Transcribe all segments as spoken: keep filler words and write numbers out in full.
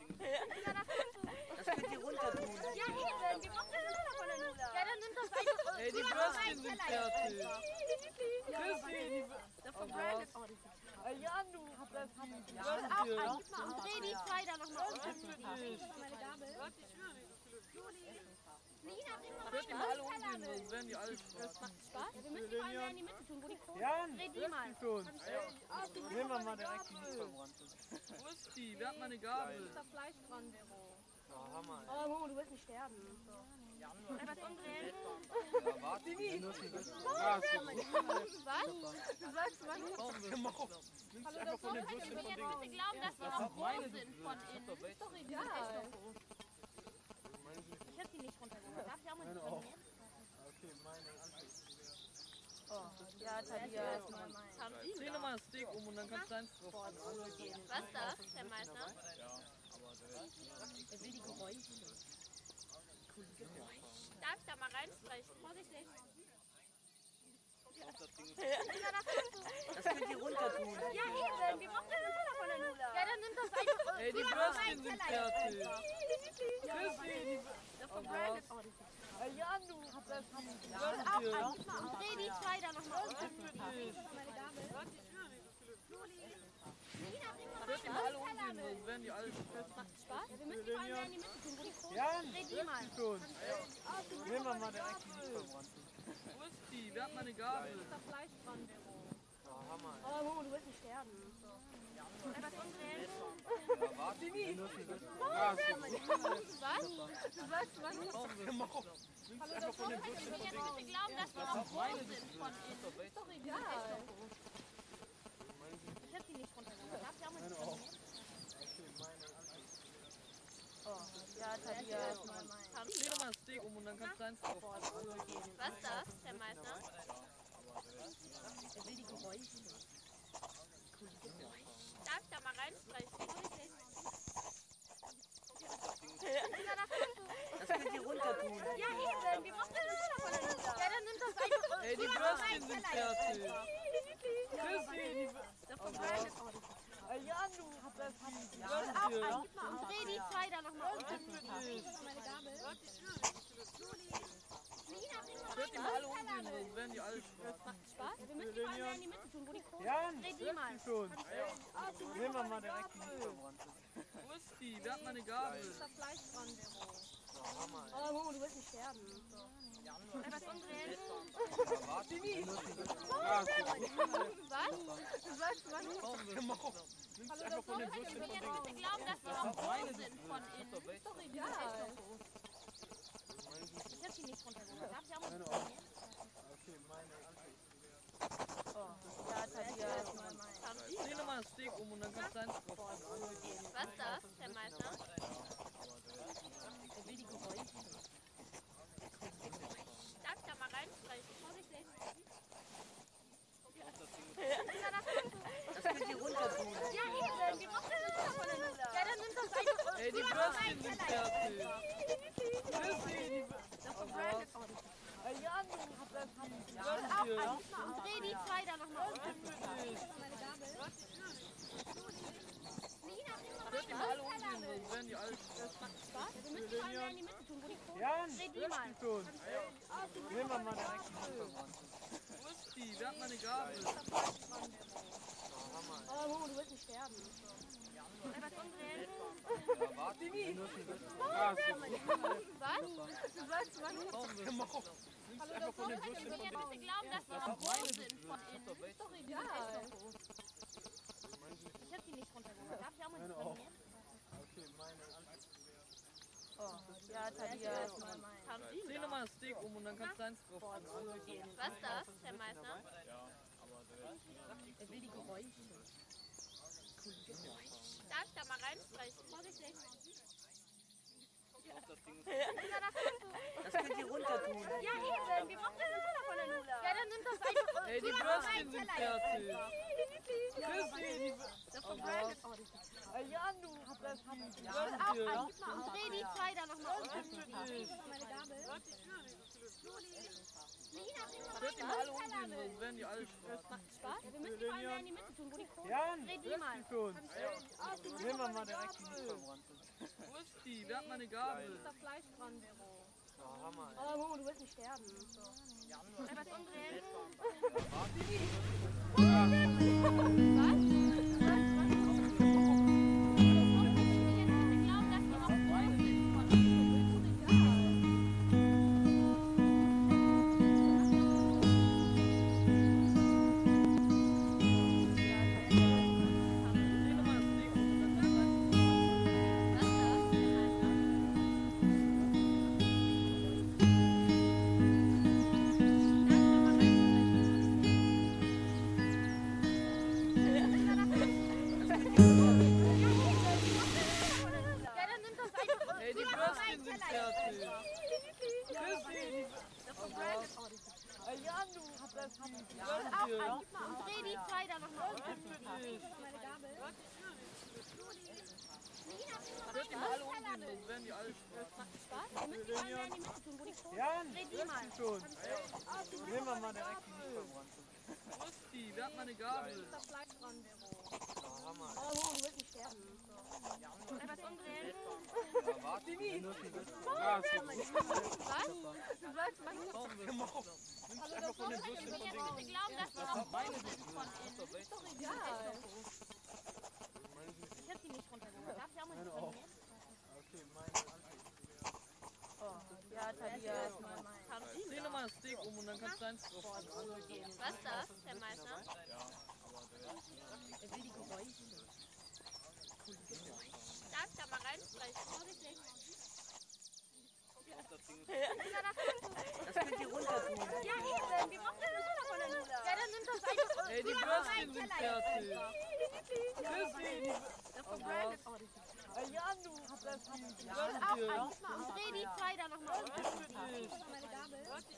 Das könnt ihr runter tun. Ja, eben. Wir brauchen eine Nudel von der Nudel. Ja, dann nimm das einfach. Ey, die Würstchen sind fertig. Chrissy, Der verbrandet. die Jan, du das Auch Würstchen. ein, gib mal. Dreh die zwei da nochmal um. Wirklich. Meine Gabel. Lina, bring mal Könnt ihr mal alle umdrehen, sonst werden die alle Das macht Spaß. Ja, wir müssen die mal mehr in die Mitte tun, wo die Krone Jan, Dreh die mal. schon. Nehmen wir mal direkt die nicht verbrannt ist. Wo ist die? Wer hat meine Gabel? Da Fleisch dran, Vero. Oh, Hammer. Oh, Momo, du wirst nicht sterben. Etwas umdrehen. Ja, warte. Die Nüsse. Was? Du sagst was? Nimmst einfach von den Würstchen von Jetzt Ding. bitte glauben, dass wir noch groß sind von innen. Ist doch egal. Ich hab die nicht runtergeholt. Darf ich auch mal nicht runternehmen? Okay, meine Anschluss. Oh, ja, Tadia. Dreh nochmal das Steak um und dann kannst du deins drauf. Was ist das, Herr Meister? Er will die Geräusche. Darf ich da mal reinsprechen? Vorsichtig. Das könnt ihr runter tun. Ja, eben. Wir brauchen eine Nudel von der Nudel. Ja, dann nimm das einfach. Ey, die Würstchen sind fertig. Chrissy, Der verbrandet. die Jan, du das Auch Würstchen. ein, gib mal. Dreh die zwei da nochmal um. Wirklich. Meine Gabel. Lina, bring mal Könnt ihr mal alle umdrehen, sonst werden die alle Das macht Spaß. Ja, wir müssen die mal mehr in die Mitte tun, wo die Krone Jan, Dreh die mal. schon. Nehmen wir mal direkt die nicht verbrannt ist. Wo ist die? Wer hat meine Gabel? Da Fleisch dran, Vero. Oh, Hammer. Oh, Momo, du wirst nicht sterben. Etwas umdrehen. Ja, warte. Die Nüsse. Ja, Was? Du sagst was? Nimmst einfach von den Würstchen von Jetzt Ding. bitte glauben, dass wir noch groß sind von innen. Ist doch egal. Ich hab die nicht runtergeholt. Darf ich auch mal nicht runternehmen? Okay, meine Anschluss. Oh, ja, Tadia. Dreh nochmal das Steak um und dann kannst du deins drauf. Was ist das, Herr Meister? Er will die Geräusche. Darf ich da mal reinsprechen? Vorsichtig. Das könnt ihr runter tun. Ja, eben. Wir brauchen eine Nudel von der Nudel. Ja, dann nimm das einfach. Ey, die Würstchen sind fertig. Chrissy, Der verbrandet. die Jan, du das Auch Würstchen. ein, gib mal. Dreh die zwei da nochmal um. Wirklich. Meine Gabel. Lina, bring mal Könnt ihr mal alle umdrehen, sonst werden die alle Das macht Spaß. Ja, wir müssen die mal mehr in die Mitte tun, wo die Krone Jan, Dreh die mal. schon. Nehmen wir mal direkt die nicht verbrannt ist. Wo ist die? Wer hat meine Gabel? Da Fleisch dran, Vero. Oh, Hammer. Oh, Momo, du wirst nicht sterben. Etwas umdrehen. Ja, warte. Die Nüsse. Ja, Was? Du sagst was? Nimmst einfach von den Würstchen von Jetzt Ding. bitte glauben, dass wir noch groß sind von innen. Ist doch egal. Ich hab die nicht runtergeholt. Darf ich auch mal nicht runternehmen? Okay, meine Anschluss. Oh, ja, Tadia. Dreh nochmal das Steak um und dann kannst du deins drauf. Was ist das, Herr Meister? Er will die Geräusche. Darf ich da mal reinsprechen? Vorsichtig. Das könnt ihr runter tun. Ja, eben. Wir brauchen eine Nudel von der Nudel. Ja, dann nimm das einfach. Ey, die Würstchen sind fertig. Chrissy, Der verbrandet. die Jan, du das Auch Würstchen. ein, gib mal. Dreh die zwei da nochmal um. Wirklich. Meine Gabel. Lina, bring mal Könnt ihr mal alle umdrehen, sonst werden die alle Das macht Spaß. Ja, wir müssen die mal mehr in die Mitte tun, wo die Krone Jan, Dreh die mal. schon. Nehmen wir mal direkt die nicht verbrannt ist. Wo ist die? Wer hat meine Gabel? Oh, Momo, du wirst nicht sterben. Etwas umdrehen. Ja, warte. Die Nüsse. Ja, Was? Du sagst was? Nimmst einfach von den Würstchen von Jetzt Ding. bitte glauben, dass wir noch groß sind von innen. Ist doch egal. Ich hab die nicht runtergeholt. Darf ich auch mal nicht runternehmen? Okay, meine Anschluss. Oh, ja, Tadia. Dreh nochmal das Steak um und dann kannst du deins drauf. Was ist das, Herr Meister? Er will die Geräusche. Darf ich da mal reinsprechen? Vorsichtig. Das könnt ihr runter tun. Ja, eben. Wir brauchen eine Nudel von der Nudel. Ja, dann nimm das einfach. Ey, die Würstchen sind fertig. Christi! Das verbrannt. Ah, Jan, du das Auch ein, ja. gib mal auf. Dreh die zwei da nochmal um. Meine Gabel. Könnt ihr mal alle umdrehen, sonst werden die alle stressen. Spaß? Wir müssen die mal mehr in die Mitte tun, wo die Krone Jan, Dreh die mal. schon. Nehmen wir mal direkt die nicht verbrannt sind. Wo ist die? Wer hat meine Gabel? Da Fleisch dran, Vero. Oh, Hammer. Oh, Momo, du wirst nicht sterben. So. Etwas umdrehen. Dreh die zwei da nochmal um. Meine Gabel. Könnt ihr mal alle umdrehen, sonst werden die alle stressen. Spaß? Wir müssen die mal mehr in die Mitte tun, wo die Krone Jan, Dreh die mal. schon. Nehmen wir mal direkt die nicht verbrannt sind. Wo ist die? Wer hat meine Gabel? Da Fleisch dran, Vero. Oh, Hammer. Oh, Momo, du wirst nicht sterben. So. Etwas umdrehen. Warte, die nur viel wissen. Was? Du sollst mal hier. Einfach von den Bus Ich will jetzt nicht glauben, dass wir noch meine sind von innen. Ist doch egal. Ich hab die nicht runtergeholt. Darf ich auch mal nicht runtergehen? Okay, meine Ja, Talia. Dreh nochmal das Steak um und dann kannst du eins drauf. Was ist das, Herr Meister? Er will die Geräusche. Darf ich da mal reinsprechen? Vorsichtig. Das könnt ihr runter tun. Ja, eben. Wir brauchen eine Nudel von der Nudel. Ja, dann nimm das einfach. Ey, die Würstchen sind fertig. Christi! Das verbrannt. Ah, Jan, du das Auch ein, Würstchen. gib mal auf. Dreh die zwei da nochmal um. Meine Gabel.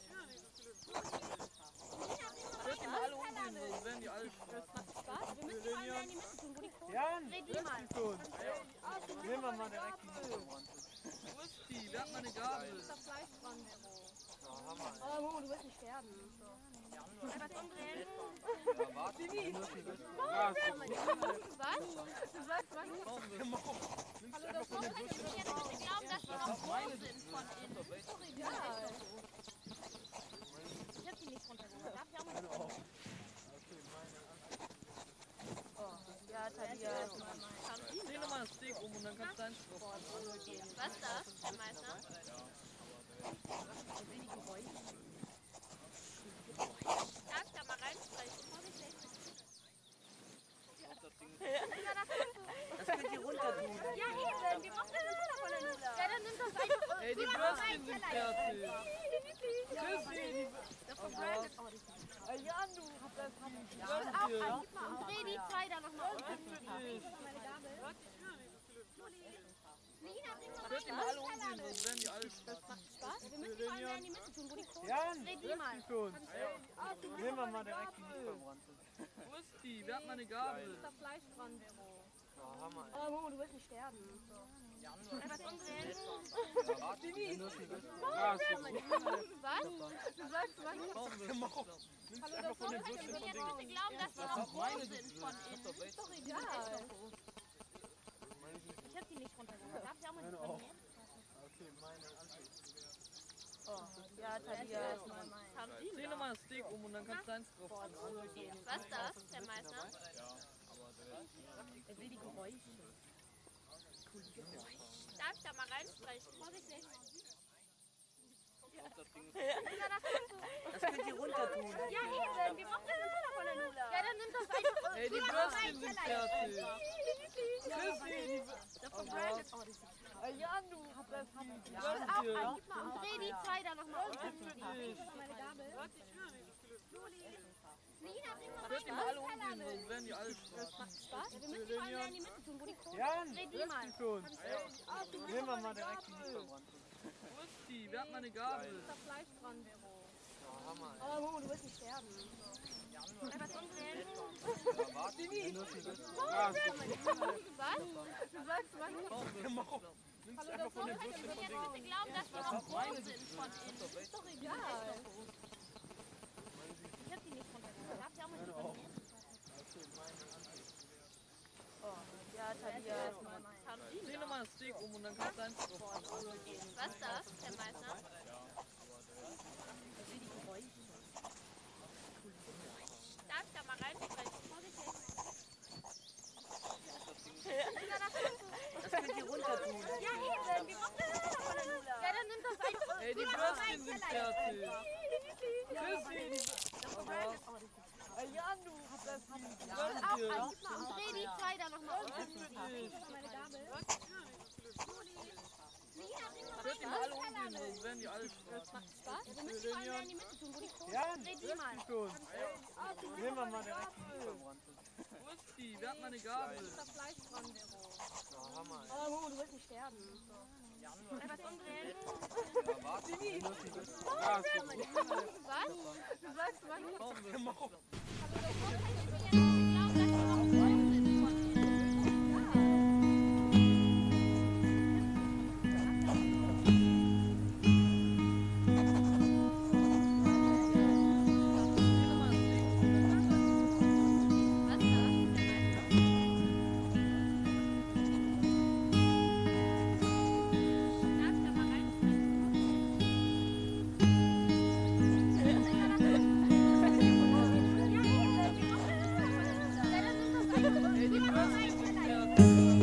Könnt ihr mal alle umdrehen, sonst werden die alle stressen. Spaß? Wir müssen die mal mehr in die Mitte tun, wo die Krone Jan, Dreh die mal. schon. Nehmen wir mal direkt die nicht verbrannt sind. Wo ist die? Wer hat meine Gabel? Da Fleisch dran, Vero. Oh, Hammer. Oh, Momo, du wirst nicht sterben. So. Etwas umdrehen. Warte, die nur viel wissen. Was? Du sollst mal hier. Einfach von den Bus. Ich will jetzt nicht glauben, dass wir noch groß sind von innen. Ist doch egal. Ich hab die nicht runtergeholt. Darf ich auch mal nicht runtergehen? Ja, Talia. Dreh nochmal das Steak um und dann kannst du eins drauf. Was ist das, Herr Meister? Er will die Geräusche. Darf ich da mal reinsprechen? Vorsichtig. Das könnt ihr runter tun. Ja, eben. Wir brauchen eine Nudel von der Nudel. Ja, dann nimm das einfach. Ey, die Würstchen sind fertig. Christi! Das verbrannt. Ah, Jan, du das Auch ein, Würstchen. gib mal auf. Dreh die zwei da nochmal um. Meine Gabel. Könnt ihr mal alle umdrehen, sonst werden die alle stressen. Spaß? Wir müssen die mal mehr in die Mitte tun, wo die Krone Jan, Dreh die mal. schon. Nehmen wir mal direkt die nicht verbrannt sind. Wo ist die? Wer hat meine Gabel? Da Fleisch dran, Vero. Oh, Hammer. Oh, Momo, du wirst nicht sterben. So. Etwas umdrehen. Warte, die nur viel wissen. Was? Du sollst mal hier. Einfach von den Bus. Ich will jetzt nicht glauben, dass wir noch groß sind von innen. Ist doch egal. Ich hab die nicht runtergeholt. Darf ich auch mal nicht runtergehen? Okay, meine Ja, Talia. Dreh nochmal das Steak um und dann kannst du eins drauf. Was ist das, Herr Meister? Er will die Geräusche. Darf ich da mal reinsprechen? Vorsichtig. Das könnt ihr runter tun. Ja, eben. Wir brauchen eine Nudel von der Nudel. Ja, dann nimm das einfach. Ey, die Würstchen sind fertig. Christi! Das verbrannt. Ah, Jan, du das Auch ein, Würstchen. gib mal auf. Dreh die zwei da nochmal um. Meine Gabel. Könnt ihr mal alle umdrehen, sonst werden die alle stressen. Spaß? Wir müssen die mal mehr in die Mitte tun, wo die Krone Jan, Dreh die mal. schon. Nehmen wir mal direkt die nicht verbrannt sind. Wo ist die? Wer hat meine Gabel? Da Fleisch dran, Vero. Oh, Hammer. Oh, Momo, du wirst nicht sterben. So. Was umdrehen? Warte, Mimi. Was? Du sagst was? Nimm's einfach von den Würstchen von Jetzt Dingen. bitte glauben, dass wir noch groß sind von innen. Ist doch egal. Ich hab die nicht runtergenommen. Darf ich auch mal die runternehmen? Ja, Talia. Dreh nochmal das Steak um und dann kannst du eins drauf. Was ist das, Herr Meister? Darf ich da mal reinsprechen? Vorsichtig. Das könnt ihr runter tun. Ja, eben. Wir brauchen das von der Nula. Ja, dann nimm das einfach. Ey, die Würstchen sind fertig. Chrissy, die Jan, du hast das Auch ein, gib mal auf. Dreh die zwei da nochmal um. meine Gabel. Hört die mal alle umdrehen, sonst werden die alle fressen. Spaß? Wir müssen vor allem mehr in die Mitte tun, wo die Krone Jan, ist. Dreh die mal. schon. Nehmen wir mal direkt die Lieferbrand. Wo ist die? Wer hat meine Gabel? Da ist Fleisch dran, Vero. Oh, Momo, du willst nicht sterben. Etwas umdrehen. Warte, Mimi. Was? Du sagst was? Warum wir machen? Ich glaube, dass wir noch groß sind von innen. Was ist das? Darf ich da mal reinsprechen? Ey, die Würstchen sind fertig.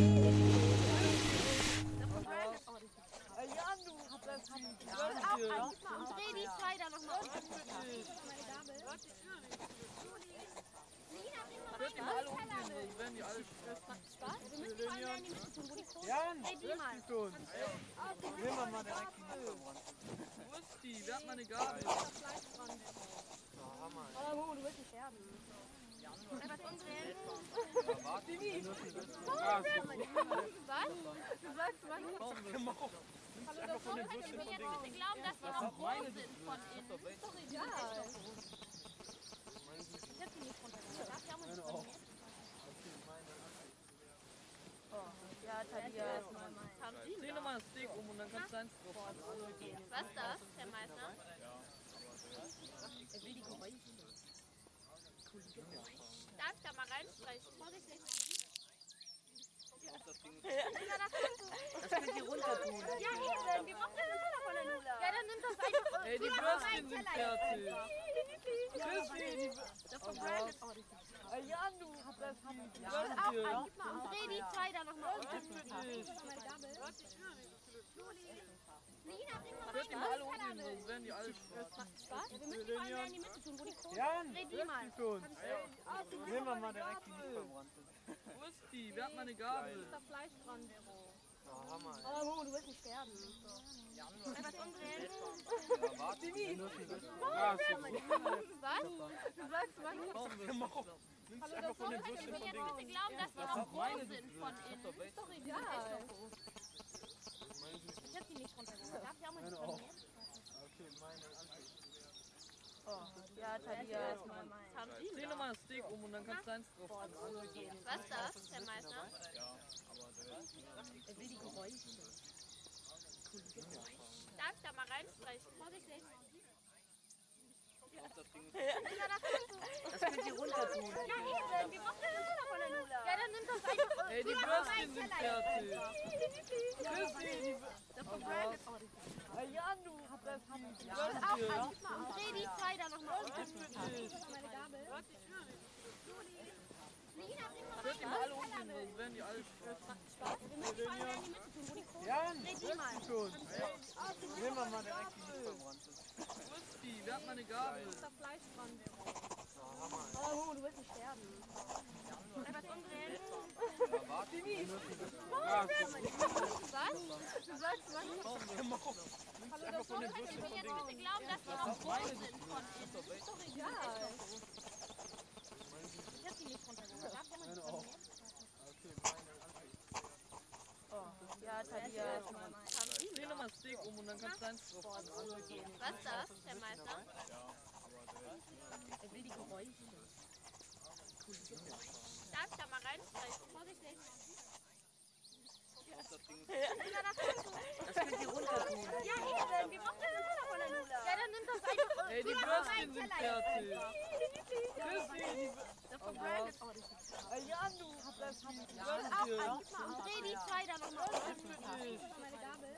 Jan, du hast das Dreh die zwei da nochmal um. Hört die mal alle umdrehen, sonst werden die alle fressen. Spaß? Wir müssen vor allem mehr in die Mitte tun, wo die Krone Jan, ist. Dreh die mal. schon. Nehmen wir mal direkt die Lieferbrand. Wo ist die? Wer hat meine Gabel? Fleisch dran, Vero. Oh, Momo, du willst nicht sterben. Etwas umdrehen. Warte, Mimi. Was? Du sagst was? Warum wir machen? Nimm's einfach von den Würstchen von Jetzt Dingen. bitte glauben, dass wir noch groß sind von innen. Ist doch egal. Ich hab die nicht runtergenommen. Darf ich auch mal die runternehmen? Ja, Talia. Dreh nochmal das Steak um und dann kannst du eins drauf. Was ist das, Herr Meister? Darf ich da mal reinsprechen? Vorsichtig. Das könnt ihr runter tun. Ja, eben. Wir brauchen das von der Nula. Ja, dann nimm das einfach. Ey, die Würstchen sind fertig. Chrissy, die Jan, du hast das Auch ein, gib mal auf. Dreh die zwei da nochmal um. meine Gabel. Hört die mal alle umdrehen, sonst werden die alle fressen. Spaß? Wir müssen vor allem mehr in die Mitte tun, wo die Krone Jan, ist. Dreh die mal. schon. Nehmen wir mal direkt die Lieferbrand. Wo ist die? Wer hat meine Gabel? Da ist Fleisch dran, Vero. Oh, Momo, du willst nicht sterben. Etwas umdrehen. Warte, Mimi. Was? Du sagst was? Warum wir machen? Nimm's einfach von den Würstchen von Jetzt Dingen. bitte glauben, dass wir noch groß sind von innen. Ist doch egal. Ich hab die nicht runtergenommen. Darf ich auch mal die runternehmen? Ja, Talia. Dreh nochmal das Steak um und dann kannst du eins drauf. Was ist das, Herr Meister? Darf ich da mal reinsprechen? Vorsichtig. Das könnt ihr runter tun. Ja, eben. Wir brauchen das von der Nula. Ja, dann nimm das einfach. Ey, die Würstchen sind fertig. Chrissy, Jan, du hast das Auch ein, gib mal auf. Dreh die zwei da nochmal um. meine Gabel. hört die mal alle umdrehen, sonst werden die alle fressen. Spaß? Wir müssen vor allem mehr in die Mitte tun, wo die Krone Jan, ist. Dreh die mal. schon. Nehmen wir mal direkt die Lieferbrand. Wo ist die? Wer hat meine Gabel? Da ist Fleisch dran, Vero. Oh, Momo, du willst nicht sterben. Etwas umdrehen. Warte, Mimi. Was? Du sagst was? Warum wir machen? Nimm's einfach von den Würstchen von Jetzt Dingen. bitte glauben, dass wir noch groß sind von innen. Ist doch egal. Ich hab die nicht runtergenommen. Darf ich auch mal die runternehmen? Ja, Talia. Dreh nochmal das Steak um und dann kannst du eins drauf. Was ist das, Herr Meister? Er will die Geräusche. Darf ich da mal reinsprechen? Vorsichtig. Das könnt ihr runter tun. Ja, eben. Wir brauchen das von der Nula. Ja, dann nimm das einfach. Ey, die Würstchen sind fertig. Christi, die Oh ja, du hast das Würstchen. Dreh die zwei da nochmal auf. meine Gabel.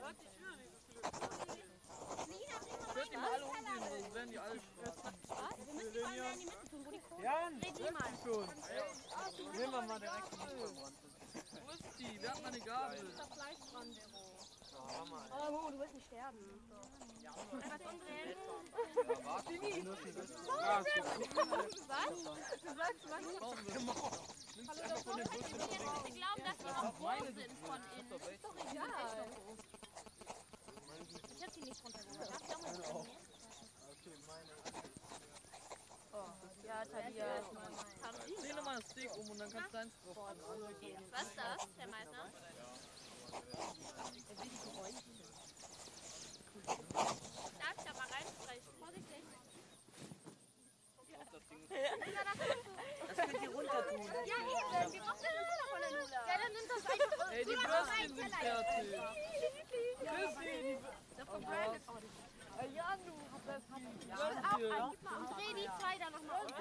Ich würde die mal alle umgehen, sonst werden die alle schwarz. Wir müssen die mal mehr in die Mitte tun, wo die Kohle Jan, Dreh die mal. schon. Nehmen wir mal direkt die Verbrannt. Wo ist die? Wer hat meine Gabel? Da Fleisch dran, Vero. Oh, Mo, du wirst nicht sterben. Einfach umdrehen. Was? Was? Du sagst was? Nimmst einfach von den Würstchen von links. Wir glauben, dass wir auch roh sind von innen. Ist doch Egal. Ich hab die nicht runtergeholt. Darf ich auch mal probieren? Ja, Tadia. Dreh nochmal das Steak um und dann kannst du deins drauf tun. Was ist das, Herr Meister? Er will die Geräusche. Darf ich da mal reinsprechen? Vorsichtig. Das könnt ihr runter tun. Ja, eben. Wir brauchen das von der Nula. Ja, dann nimm das einfach. Ey, die Würstchen sind fertig. Christi, die Würstchen. Ja, du hast das Würstchen. Dreh die zwei da nochmal auf.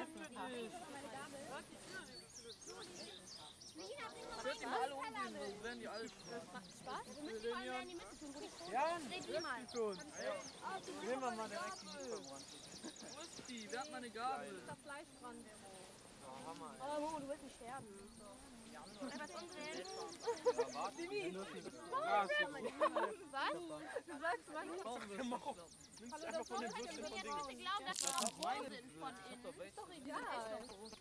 Ich würde die mal alle umgehen, sonst werden die alle schwarz. Wir müssen die mal mehr in die Mitte tun, wo die Kohle Jan, Dreh die mal. schon. Nehmen wir mal direkt die Verbrannt. Wo ist die? Wer hat meine Gabel? Da Fleisch dran, Vero. Oh, Mo, du wirst nicht sterben. Einfach umdrehen. Was? Du sagst was? Nimmst einfach von den Würstchen von Wir links. glauben, dass wir auch roh sind von innen. Ist doch egal.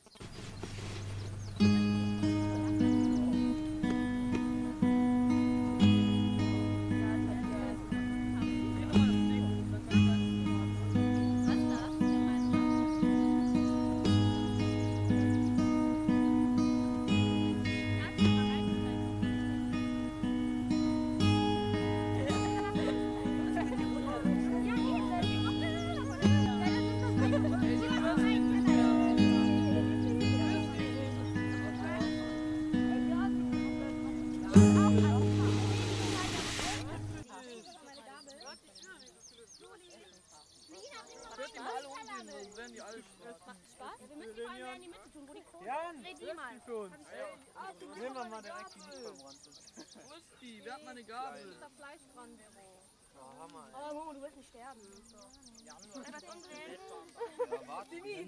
Ich würde die mal alle umgehen, sonst werden die alle schwarz. Spaß? Wir müssen die mal mehr in die Mitte tun, wo die Kohle Jan, Dreh die mal. schon. Nehmen wir mal direkt die Verbrannt. Wo ist die? Wer hat meine Gabel? Da Fleisch dran, Vero. Oh, Mo, du wirst nicht sterben. Einfach umdrehen. Was?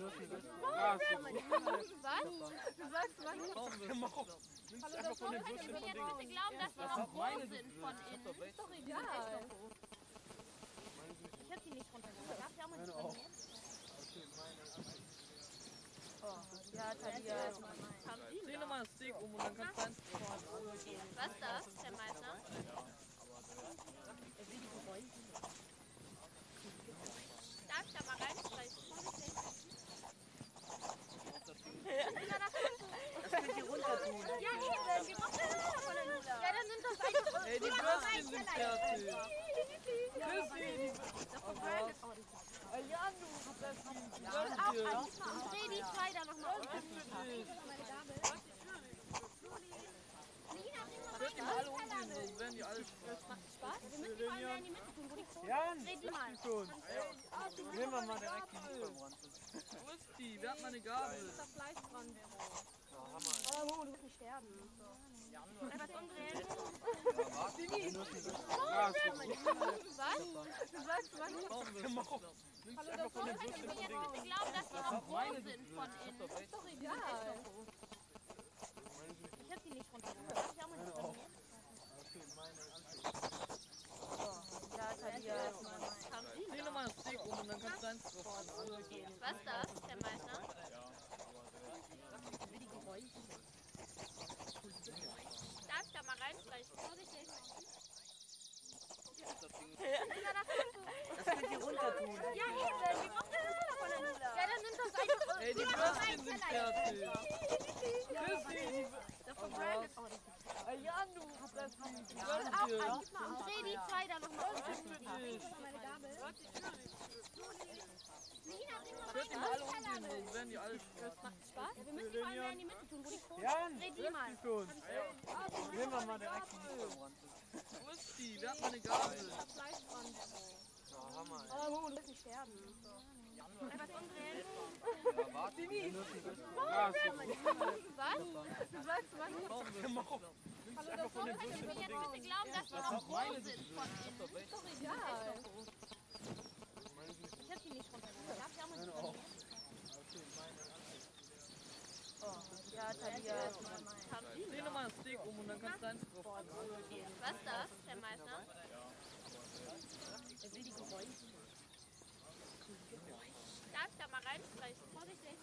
Du sagst was? Nimmst einfach von den Würstchen von Wir links. glauben, dass wir auch roh sind von innen. Ist doch egal. Ich hab die nicht runtergeholt. Darf ich auch mal probieren? Ja, Tadia. Dreh nochmal das Steak um und dann kannst du deins drauf tun. Was ist das, Herr Meister? Er will die Geräusche. Darf ich da mal reinsprechen? Vorsichtig. Das könnt ihr runter tun. Ja, eben. Wir brauchen das von der Nula. Ja, dann nimm das einfach. Ey, die Würstchen sind fertig. Christi, die Ja, du hast das Würstchen. Dreh die zwei da nochmal auf. Ich würde die mal alle umgehen, sonst werden die alle schwarz. Spaß? Wir müssen die mal mehr in die Mitte tun, wo die Kohle Jan, Dreh die mal. schon. Nehmen wir mal direkt die Verbrannt. Wo ist die? Wer hat meine Gabel? Da Fleisch dran, Vero. Oh, Mo, du wirst nicht sterben. Einfach umdrehen. Was? Du sagst was? Nimmst einfach von den Würstchen von links. Wir glauben, dass wir auch roh sind von innen. Ist doch egal. Ich hab die nicht runtergeholt. Darf ich auch mal probieren? Ja, Tadia. Dreh nochmal das Steak um und dann kannst du deins drauf tun. Was ist das, Herr Meister? Er will die Geräusche. Darf ich da mal reinsprechen? Vorsichtig. Das könnt ihr runter tun. Ja, eben. Wir brauchen das von der Nula. Ja, dann nimm das einfach. Ey, die Würstchen sind fertig. Christi, die Ja, du hast das Würstchen. Dreh die zwei da nochmal auf. Christi. meine Gabel. Lina, bring mal Könnt ihr mal alle umgehen, sonst werden die alle stressen. Spaß. Wir müssen die vor allem mehr in die Mitte tun, wo die Krone Jan, Dreh die mal. schon. Nehmen wir mal direkt die Lieferbrand. Wo ist die? Wer hat meine Gabel? Fleisch dran. Ja, Hammer. Oh, Momo, du wirst nicht sterben. Etwas umdrehen. Ja, warte. Wie? Ja, ist so gut. Was? Du sagst, du machst Warum denn? Nimmst einfach von den Ich Würstchen will von jetzt Ding. bitte glauben, dass wir noch groß sind von innen. doch egal. Ich hab die nicht runtergenommen. Darf ich auch mal die runternehmen? Ja, Talia. Dreh nochmal ein Steak um und dann kannst du deins drauf. Was ist das, Herr Meister? Er will die Geräusche. Darf ich da mal reinsprechen? Vorsichtig.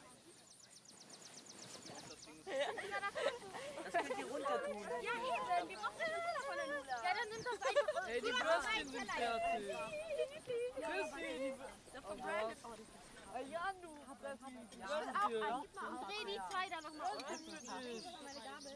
Das könnt ihr runter tun. Ja, eben. Wir brauchen den Teller von der Nula. Ja, dann nimm das einfach. Ey, die Tu das auf Würstchen einen sind Teller. fertig. Chrissy, Das von Brandon. Jan, du. Das Auch haben ein. Gib mal auf. Dreh die zwei da nochmal um. Meine Gabel.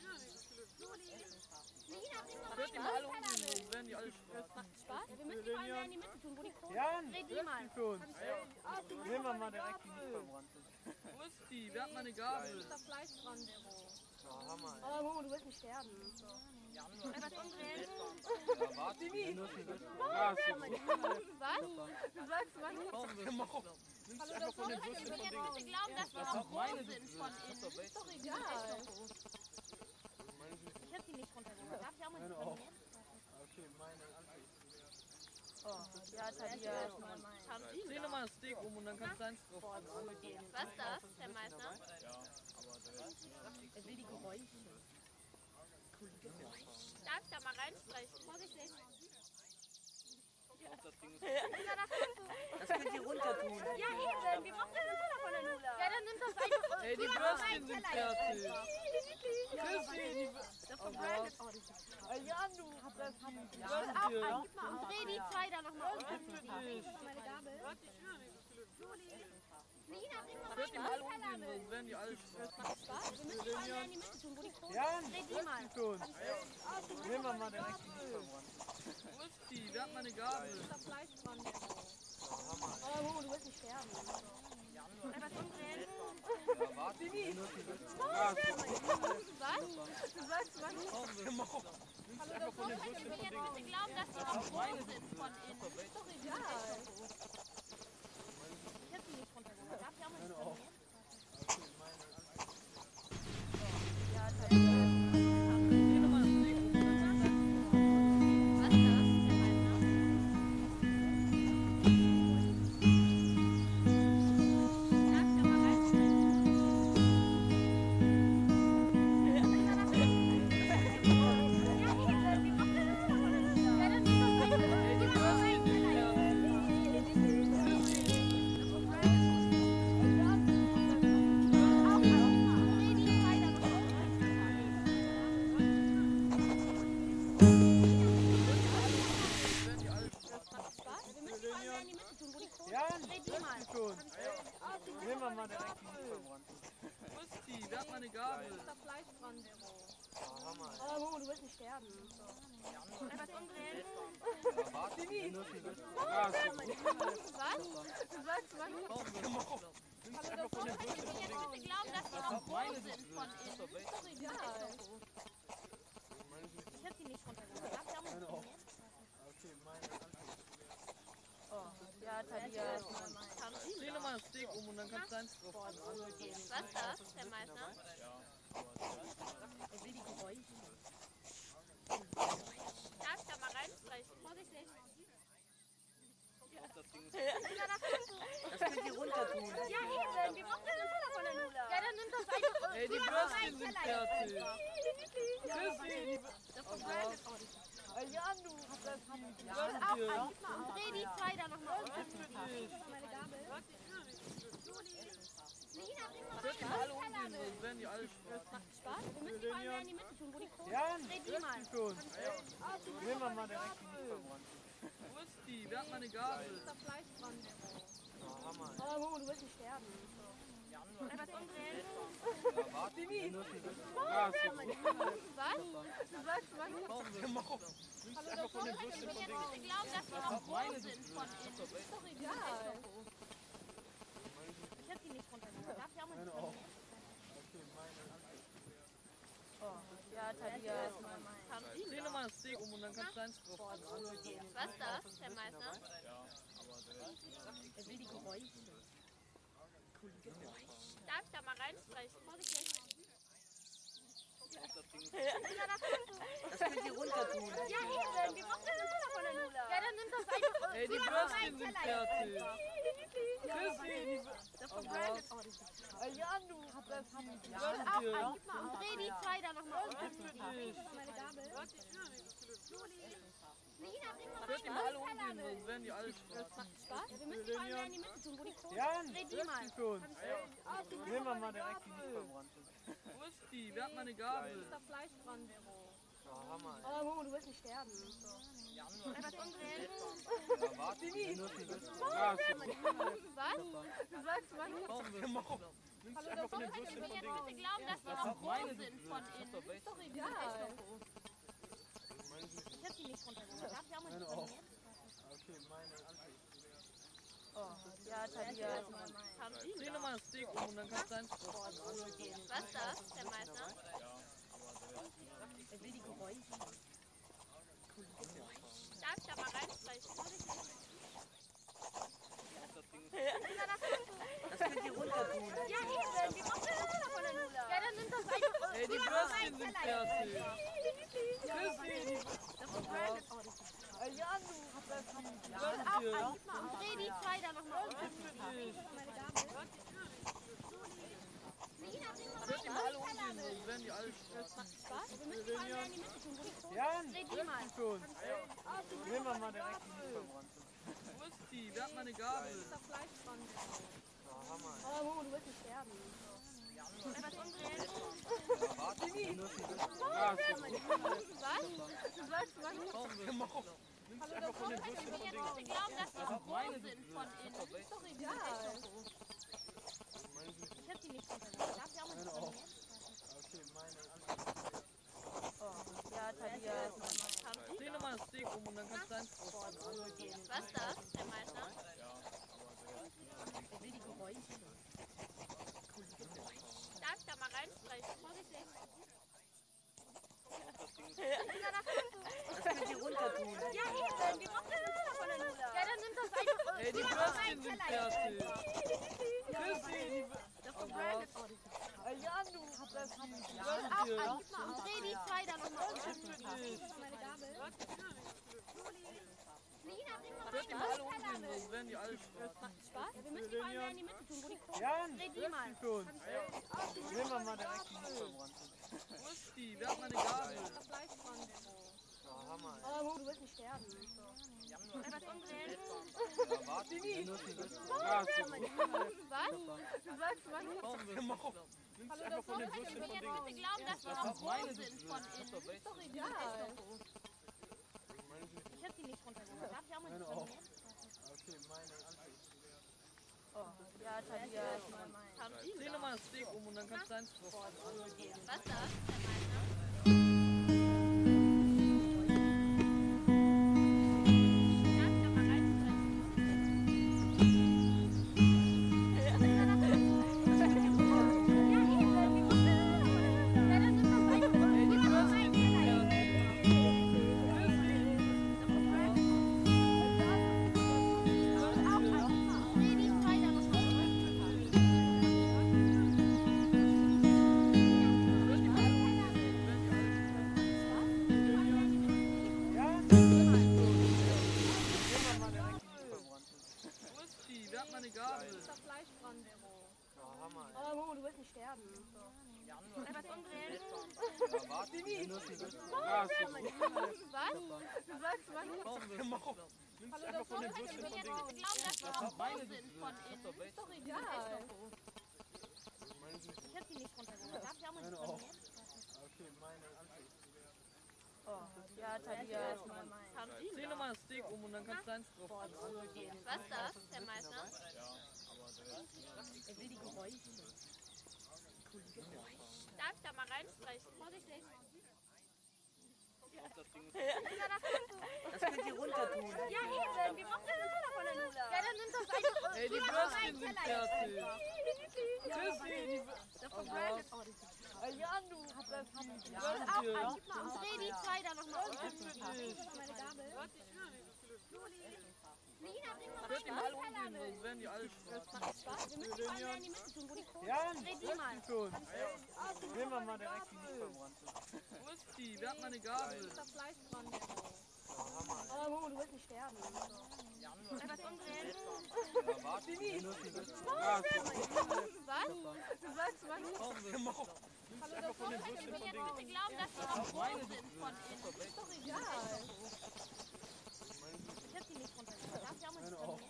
Lina, bring mal Könnt ihr mal alle umgehen, sonst werden die alle stressen. Spaß. Wir müssen die vor allem mehr in die Mitte tun, wo die Krone Jan, Dreh die mal. schon. Nehmen wir mal direkt die Lieferbrand. Wo ist die? Wer hat meine Gabel? Da Fleisch dran. Ja, Hammer. Oh, Momo, du wirst nicht sterben. Etwas umdrehen. Ja, warte. Wie? Ja, ist so gut. Was? Du sagst, du machst Warum denn? Nimmst einfach von den Ich Würstchen will von jetzt Ding. bitte glauben, dass wir Das noch sind meine groß sind von innen. doch egal. Ich hab die nicht runtergenommen. Darf ich auch mal die runternehmen? Okay, meine Antwort. Ja, Talia. Dreh nochmal ein Steak um und dann kannst du deins drauf. Was ist das, Herr Meister? Er will die Geräusche. Darf ich da mal reinsprechen? Vorsichtig. Das könnt ihr runter tun. Ja, eben. Wir brauchen den Teller von der Nula. Ja, dann nimm das einfach. Ey, die Tu das auf Würstchen einen sind Teller. fertig. Chrissy, Das von Brandon. Jan, du. Das haben Auch ein. Gib mal auf. Dreh die zwei da nochmal um. Meine Gabel. Lina, bring mal Könnt ihr mal alle rein. umgehen, sonst werden die alle stressen. Spaß. Wir müssen die vor allem mehr in die Mitte tun, wo die Krone Jan, Dreh die mal. schon. Nehmen wir mal direkt die Lieferbrand. Wo ist die? Wer hat meine Gabel? Da Fleisch dran. Hammer. Oh, Momo, du wirst nicht sterben. Etwas umdrehen. Ja, warte. Ja, ist so gut. Was? Du sagst, du machst Warum denn? Nimmst einfach von den Ich Würstchen will von jetzt Ding. bitte glauben, dass wir noch groß sind von innen. doch egal. Ich hab die nicht runtergenommen. Darf ich auch mal die runternehmen? Ja, Talia. Dreh nochmal ein Steak um und dann kannst du deins drauf. Was ist das, Herr Meister? Darf ich da mal reinsprechen? Jan, Dreh die mal. schon. Nehmen wir mal direkt die Lieferbrand. Wo ist die? Wer hat meine Gabel? Da Fleisch dran. Ja, Hammer. Oh, Momo, du wirst nicht sterben. Etwas umdrehen. Ja, warte. Ja, ist so gut. Was? Du sagst, du machst Warum denn? Nimmst einfach von den Ich Würstchen will von jetzt Ding. bitte glauben, dass wir noch groß sind von innen. doch egal. Ich hab die nicht runtergenommen. Darf ich auch mal die runternehmen? Okay, meine Antwort. Ja, Talia. Dreh nochmal ein Steak um und dann kannst du deins drauf. Was ist das, Herr Meister? Er will die Geräusche. Darf ich da mal reinsprechen? Vorsichtig. Das könnt ihr runter tun. Ja, eben. Wir brauchen den Teller von der Nula. Ja, dann nimm das einfach. Ey, die Tu das auf Würstchen einen sind Teller. fertig. Chrissy, Das von Brandon. Jan, du. Das haben Auch ein. Gib mal auf. Dreh die zwei da nochmal um. Meine Gabel. Lina, bring mal Könnt ihr mal rein. alle umgehen, sonst werden die alle stressen. Spaß. Wir müssen die vor allem mehr in die Mitte tun, wo die Krone Jan, Dreh die mal. schon. Nehmen wir mal direkt die Lieferbrand. Wo ist die? Wer hat meine Gabel? Da Fleisch dran. Ja, Hammer. Oh, Momo, du wirst nicht sterben. Etwas umdrehen. Ja, warte. Ja, ist so gut. Was? Du sagst, du machst Warum denn? Nimmst einfach von den Ich Würstchen will von jetzt Ding. bitte glauben, dass wir noch groß sind von innen. doch egal. Ich hab die nicht runtergenommen. Darf ich auch mal nicht runternehmen? Ja, Talia. Dreh nochmal das Steak um und dann kannst du deins drauf machen. Was ist das, Herr Meister? Er will die Geräusche. Darf ich da mal reinsprechen? Vorsichtig. Das könnt ihr runter tun. Ja, eben. Wir brauchen eine Nula von der Nula. Ja, dann nimm das einfach. Ey, die Würstchen sind fertig. Chrissy, die Das verbrannt. Oh ja, du. Das haben die. Gib mal auf. Dreh die zwei da nochmal um. Meine Gabel. Lina, bring mal Hört die mal alle umdrehen, sonst werden die alle schwarz. Spaß. Wir müssen die mal mehr in die Mitte tun, wo die Kohle Jan, Dreh die mal. für uns. Nehmen wir mal direkt die nicht verbrannte. Wo ist die? Wer hat meine Gabel? Ist da Fleisch dran, Vero? Oh, Hammer. Oh, Momo, du willst nicht sterben. Etwas umdrehen. Warte, die Was? Du sagst manchmal. Warum willst du? Nimmst einfach von den Ich Würstchen will von jetzt Ding. bitte glauben, dass die noch roh sind von innen. Ist doch egal. Ich hab die nicht runtergenommen. Darf ich auch mal nicht runternehmen? Okay, meine Ansicht. Ja, Talia. Dreh nochmal das Steak um und dann kannst du deins drauf machen. Was ist das, Herr Meister? Er will die Geräusche. Darf ich da mal reinsprechen? Vorsichtig. Das könnt ihr runter tun. Ja, eben. Wir brauchen eine Nula von der Nula. Ja, dann nimm das einfach. Ey, die Würstchen sind fertig. Chrissy, die Das verbrannt. Oh ja, du. Das haben die. Würstchen. Gib mal auf. Dreh die zwei da nochmal um. Meine Gabel. Lina, bring mal Hört die mal alle umdrehen, sonst werden die alle schwarz. Spaß. Wir müssen die mal mehr in die Mitte tun, wo die Kohle Jan, Dreh die mal. für uns. Nehmen wir mal direkt die nicht verbrannte. Wo ist die? Wer hat meine Gabel? Ist da Fleisch dran, Vero? Oh, Hammer. Oh, Momo, du willst nicht sterben. Etwas umdrehen. Warte, die Was? Du sagst manchmal. Warum willst du? Nimmst einfach von den Ich Würstchen will von jetzt Ding. bitte glauben, dass die noch roh sind von innen. Ist doch egal. Ich hab die nicht runtergenommen. Darf ich auch mal nicht runternehmen? Okay, meine Ansicht. Ja, Talia. Dreh nochmal das Steak um und dann kannst du deins drauf machen. Was ist das, Herr Meister? Er will die Geräusche. Darf ich da mal reinsprechen? Vorsichtig. Das könnt ihr runter tun. Ja, eben. Wir brauchen eine Nula von der Nula. Ja, dann nimm das einfach. Ey, die Würstchen sind fertig. Chrissy, die Das verbrannt. Oh ja, du. Das haben die. Würstchen. Gib mal auf. Dreh die zwei da nochmal um. Meine Gabel. Lina, bring mal Hört die mal alle umdrehen, sonst werden die alle schwarz. Spaß. Wir müssen die mal mehr in die Mitte tun, wo die Kohle Jan, Dreh die mal. für uns. Nehmen wir mal direkt die nicht verbrannte. Wo ist die? Wer hat meine Gabel? Ist da Fleisch dran, Vero? Oh, Hammer. Oh, Momo, du willst nicht sterben. Etwas umdrehen. Warte, die Was? Du sagst manchmal. Warum willst du? Nimmst einfach von den Ich Würstchen will von jetzt Ding. bitte glauben, dass die noch roh sind von innen. Ist doch egal. Ich hab die nicht runtergenommen. Darf ich auch mal nicht runternehmen? Okay, meine Ansicht. Ja, Talia. Dreh nochmal das Steak um und dann kannst du deins drauf machen. Was ist das, Herr Meister? Darf ich da mal reinsprechen? Ist da Fleisch dran, Vero? Oh, Hammer. Oh, Momo, du willst nicht sterben. Etwas umdrehen. Warte, die Was? Du sagst manchmal. Warum willst du? Nimmst einfach von den Ich Würstchen will von jetzt Ding. bitte glauben, dass die noch roh sind von innen. Ist doch egal. Ich hab die nicht runtergenommen. Darf ich auch mal nicht runternehmen? Okay, meine Ansicht. Ja, Talia. Dreh nochmal das Steak um und dann kannst du deins drauf machen. Was ist das, Herr Meister? Er will die Geräusche. Darf ich da mal reinsprechen? Vorsichtig. Das könnt ihr runter tun. Ja, eben. Wir brauchen eine Nula von der Nula. Ja, dann nimm das einfach. Ey, die Würstchen sind fertig. Chrissy, die Würstchen. Ey, Jan, du hast das Würstchen. Dreh die zwei da nochmal um. Meine Gabel. Lina, bring mal Hört die mal meine umgehen, sonst werden die alle Spaß. Wir müssen die mal mehr in die Mitte tun, wo die Kohle Jan, Dreh die mal. schon. nehmen wir mal direkt die nicht beim Rand. Wo ist die? Wer hat meine Gabel? Da Fleisch dran. Oh, du willst nicht sterben. Etwas umdrehen. Was? Was? Du sagst, was? Einfach von den Ich Würstchen will von jetzt Dingen. bitte glauben, dass wir noch groß sind von innen. Ist doch egal. Ich hab die nicht runtergenommen. Darf ich auch mal trainieren?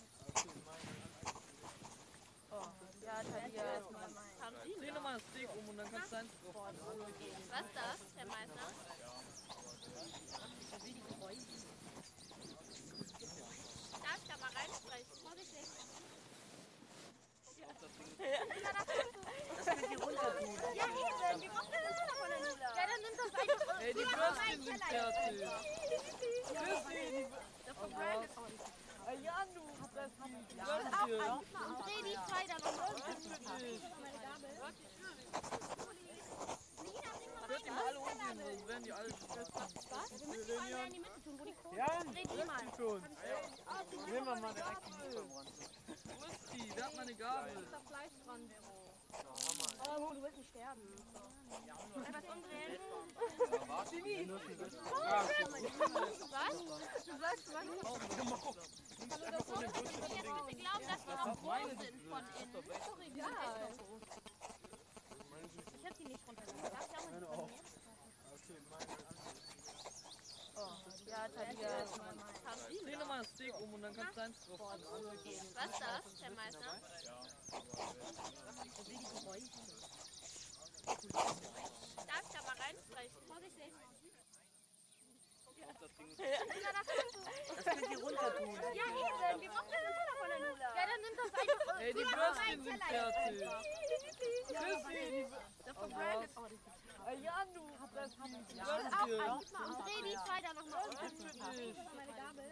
Oh, ja, Talia. Dreh nochmal das Steak um und dann kannst du eins drauf. Was ist das, Herr Meister? Darf ich da mal reinsprechen? Vorsichtig. Das könnt ihr runter tun. Ja, eben. Wir brauchen das auch von der Nula. Ja, dann nimmt das einfach. Ey, die Würstchen sind fertig. Chrissy, die Ey, Jan, du hast das Würstchen. Dreh die zwei da nochmal um. Meine Gabel. Lina, bring mal Hört die mal alle umgehen, sonst werden die alle Spaß. Wir müssen die mal mehr in die Mitte tun, wo die Kohle Jan, Dreh die mal. schon. nehmen wir mal direkt die nicht beim Rand. Wo ist die? Wer hat meine Gabel? Da Fleisch dran. Oh, du willst nicht sterben. Etwas umdrehen. Was? Du sagst, was? Einfach von den Würstchen von Ich Dingen. bitte glauben, dass wir noch groß sind von innen. Ist doch egal. Ich hab die nicht runtergenommen. Darf ich auch mal trainieren? Oh, ja, Talia. Dreh nochmal das Steak um und dann kannst du eins drauf. Was ist das, Herr Meister? Darf ich da mal reinsprechen? Vorsichtig. Das könnt ihr runter tun. Ja, eben. Wir brauchen das auch von der Nula. Ja, dann nimmt das einfach. Ey, die Würstchen sind fertig. Chrissy, die Ey, Jan, du hast das Würstchen. Dreh die zwei da nochmal um. Meine Gabel.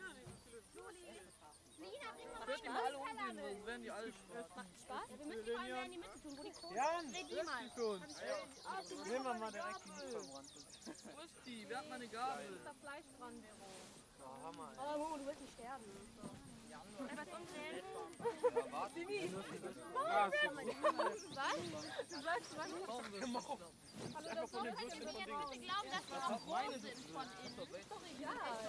Lina, bring mal Hört die mal alle umgehen, sonst werden die alle Spaß. Wir müssen die mal mehr in die Mitte tun, wo die Kohle Jan, Dreh die mal. schon. nehmen wir mal direkt die nicht beim Rand. Wo ist die? Wer hat meine Gabel? Da Fleisch dran. Oh, du willst nicht sterben. Etwas umdrehen. Was? Du sagst, was? Einfach von den Würstchen von Ich Dingen. bitte glauben, dass wir noch groß sind von innen. Ist doch egal.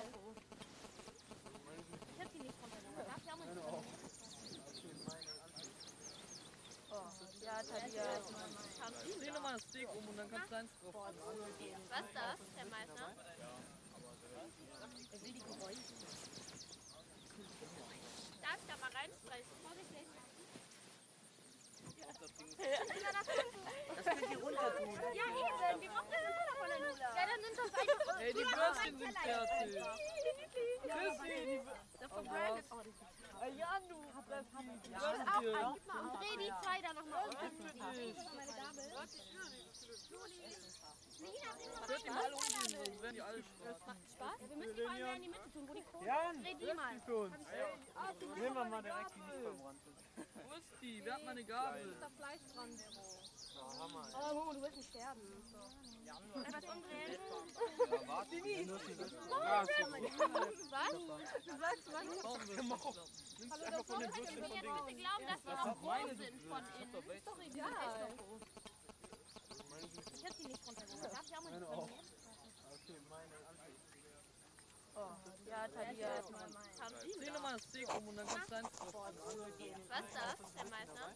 Ich hab die nicht runtergenommen. Darf ich auch mal trainieren? Oh, ja, Talia. Dreh nochmal das Steak um und dann kannst du eins drauf. Was ist das, Herr Meister? Darf ich da mal reinsprechen? Vorsichtig. Das könnt ihr runter tun. Ja, eben. Wir brauchen das auch von der Nula. Ja, dann nimmt das einfach. Ey, die Würstchen sind fertig. Chrissy, die Ey, Jan, du hast das Würstchen. Dreh die zwei da nochmal um. Meine Gabel. Lina, bring mal Hört die mal alle umgehen, sonst werden die alle Spaß. Wir müssen die mal mehr in die Mitte tun, wo die Kohle Jan, Dreh die mal. schon. nehmen wir mal direkt die nicht beim Rand. Wo ist die? Wer hat meine Gabel? Da Fleisch dran. Oh, du willst nicht sterben. Etwas umdrehen. Was? Du sagst, was? Nimmst einfach von den Ich Würstchen will von jetzt Dingen. bitte glauben, dass wir noch groß sind von innen. Ist doch egal. Ich hab die nicht runtergenommen. Darf ich auch mal trainieren? Oh, ja, Talia. Dreh nochmal das Steak um und dann kannst du eins drauf. Was ist das, Herr Meister?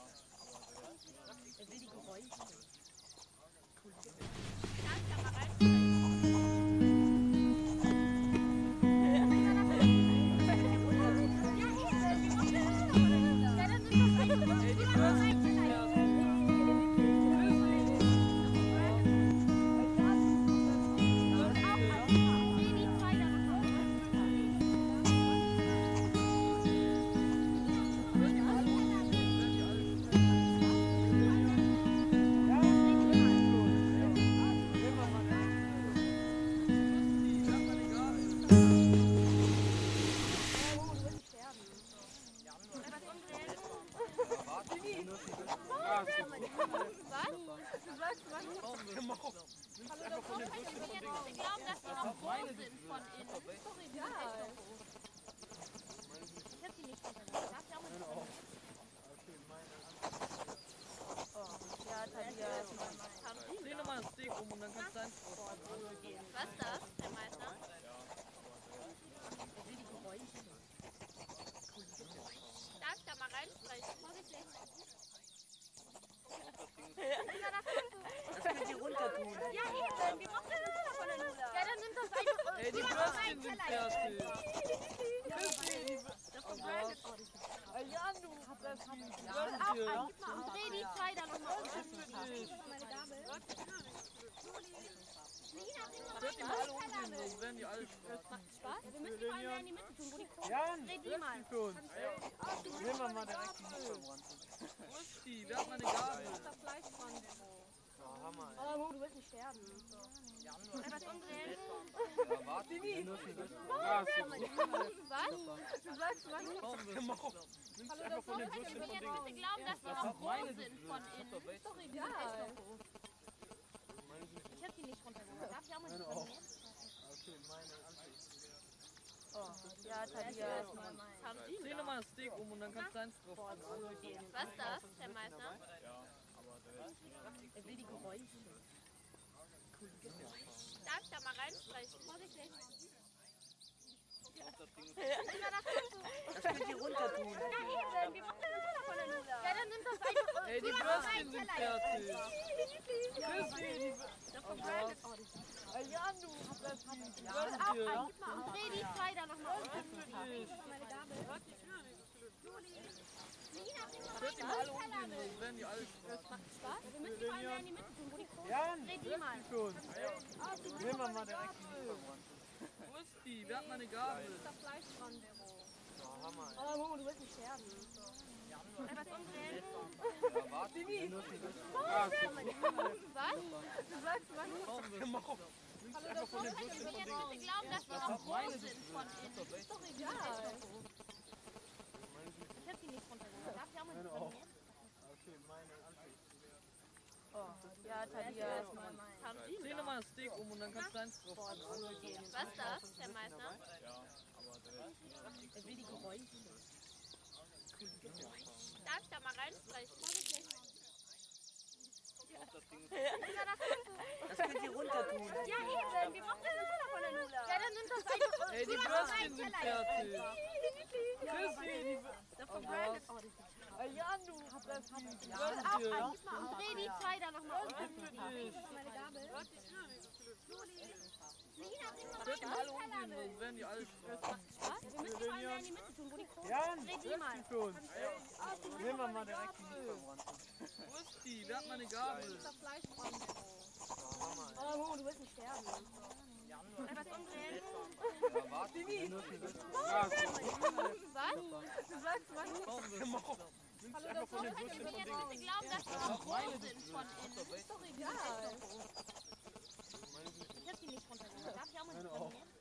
Darf ich da mal reinsprechen? Ja, dann nimmt das einfach. Ey, die Würstchen sind fertig. Dreh die zwei da nochmal um. sind von innen. Ist doch egal. Ich hab die nicht runtergelassen. Darf ich auch mit? Oh, ja, Talia. Dreh nochmal das Steak um und dann kannst du eins drauf. Was ist das, Herr Meister? Darf ich da mal reinsprechen? Vorsichtig. Das könnt ihr runter tun. Ja, eben. Wir brauchen das von der Nudel. Ja, dann nimm das einfach. Ey, die Würstchen sind fertig. Das ist gebrandet. Ja, du hast das Auch ein. Gib mal auf. Dreh die zwei da nochmal um. Meine Gabel. Hört die mal alle umdrehen, sonst werden die alle schwarz. Macht Spaß? Wir müssen die mal mehr in die Mitte tun, wo die Krone. Ja, Dreh die mal. Für uns. nehmen wir mal direkt die Lieferbrand. Wo ist die? Wer hat meine Gabel? Das Fleisch dran. Ja, Hammer. Oh, du willst nicht sterben. Etwas umdrehen. Ja, warte. Die Was? Du sagst was? Nimmst du einfach von den Könnt ihr Würstchen mir von jetzt Dingen. bitte glauben, dass wir noch roh sind von innen? Ist doch egal. Ich hab die nicht runtergelassen. Darf ich auch mal Oh, ja, Talia. Dreh nochmal das Steak um und dann kannst du eins drauf. Was ist das, Herr Meister? Er will die Geräusche. Darf ich da mal reinsprechen? Vorsichtig. Das könnt ihr runter tun. Ja, eben. Wir brauchen das von der Nudel. Ja, dann nimm das einfach. Ey, die Würstchen sind fertig. Das ist gebrandet. Ja, du hast das Auch ein. Gib mal auf. Dreh die zwei da nochmal um. Meine Gabel. Hört die mal alle umdrehen, sonst werden die alle schwarz. Macht Spaß? Wir müssen die mal mehr in die Mitte tun, wo die Krone. Ja, Dreh die mal. Für uns. nehmen wir mal direkt die Lieferbrand. Wo ist die? Wer hat meine Gabel? Das Fleisch dran, Vero. Ja, Hammer. Oh, du willst nicht sterben. Etwas umdrehen. Ja, warte. Was? Du sagst was? Nimmst du einfach von den Könnt ihr Würstchen mir von jetzt Dingen. bitte glauben, dass wir noch roh sind von innen? Ist doch egal. Ich hab die nicht runtergelassen. Darf ich auch mal mit? Oh, ja, Talia. Dreh nochmal das Steak um und dann kannst du eins drauf. Was ist das, Herr Meister? Er will die Geräusche. Darf ich da mal reinsprechen? Vorsichtig. Das könnt ihr runter tun. Ja, eben. Wir brauchen das von der Nudel. Ja, dann nimm das einfach. Ey, die Würstchen sind fertig. Das ist gebrandet. Ja, du hast das Auch ein. Gib mal auf. Dreh die zwei da nochmal um. Meine Gabel. Hört die mal alle umdrehen, sonst werden die alle schwarz. Spaß? Wir müssen die mal mehr in die Mitte tun, wo die Krone. Ja, Dreh die mal. Für uns. nehmen wir mal direkt die Lieferbrand. Wo ist die? Wer hat meine Gabel? Das Fleisch dran, Vero. Oh, du willst nicht sterben. Etwas umdrehen. Ja, warte. Was? Du sagst was? Nimmst du einfach von den Könnt ihr Würstchen mir von jetzt Dingen. bitte glauben, dass wir noch roh sind von innen? Ist doch egal. Ich hab die nicht runtergelassen. Darf ich auch mal mit?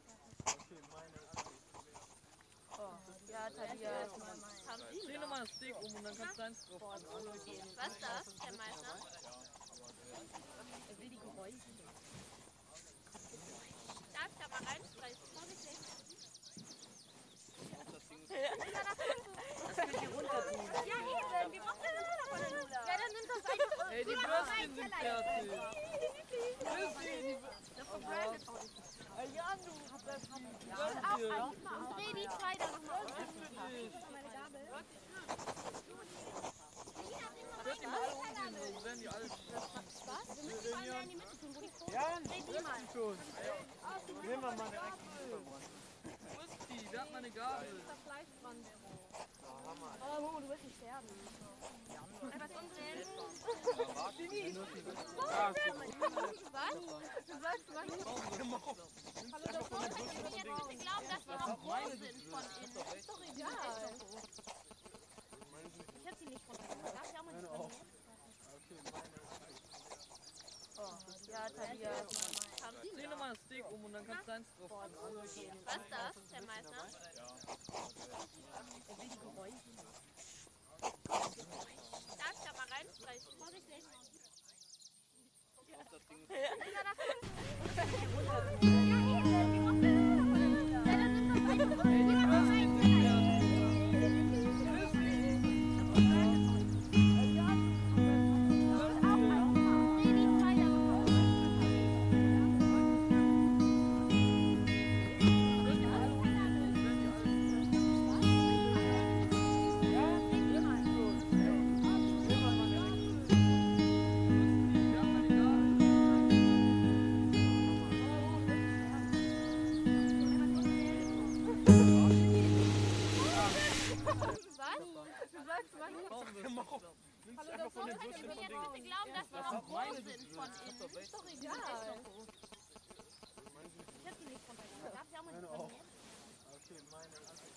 Oh, ja, Talia. Dreh nochmal das Steak um und dann kannst du eins drauf. Was ist das, Herr Meister? Er will die Geräusche. Darf ich da mal reinsprechen? Vorsichtig. Das könnt ihr runter tun. Ja, eben. Wir brauchen das von der Nudel. Ja, dann nimm das einfach. Ey, die Würstchen sind fertig. Das ist gebrandet. Ja, du hast das Auch ein. Gib mal auf. Dreh die zwei da nochmal um. Meine Gabel. Hört die mal alle umdrehen, sonst werden die alle schwarz. Spaß? Wir müssen die mal mehr in die Mitte tun, wo die Krone. Ja, Dreh die mal. Für uns. nehmen wir mal direkt die Lieferbrand. Wo ist die? Wer hat meine Gabel? Das Fleisch dran, Vero. Ja, Hammer. Oh, du willst nicht sterben. Etwas umdrehen. Ja, warte. Was? Du sagst was? Nimmst du einfach von den Würstchen Könnt ihr mir jetzt bitte glauben, dass wir noch roh sind von innen? Ist doch egal. Ich hab die nicht runtergelassen. Darf ich auch mal mit? Oh, ja, Talia. Dreh nochmal das Steak um und dann kannst du eins drauf. Was ist das, Herr Meister? Er will die Geräusche. Darf ich da mal reinsprechen? Vorsichtig. Das könnt ihr runter tun. Ja, eben. Wir brauchen sagst du manchmal? Hallo, einfach von den Ich Würstchen will von jetzt Ding. bitte glauben, dass wir noch groß sind von innen. Ist doch egal. Ich hab die nicht runtergenommen. Darf ich auch mal nicht runternehmen? Okay, meine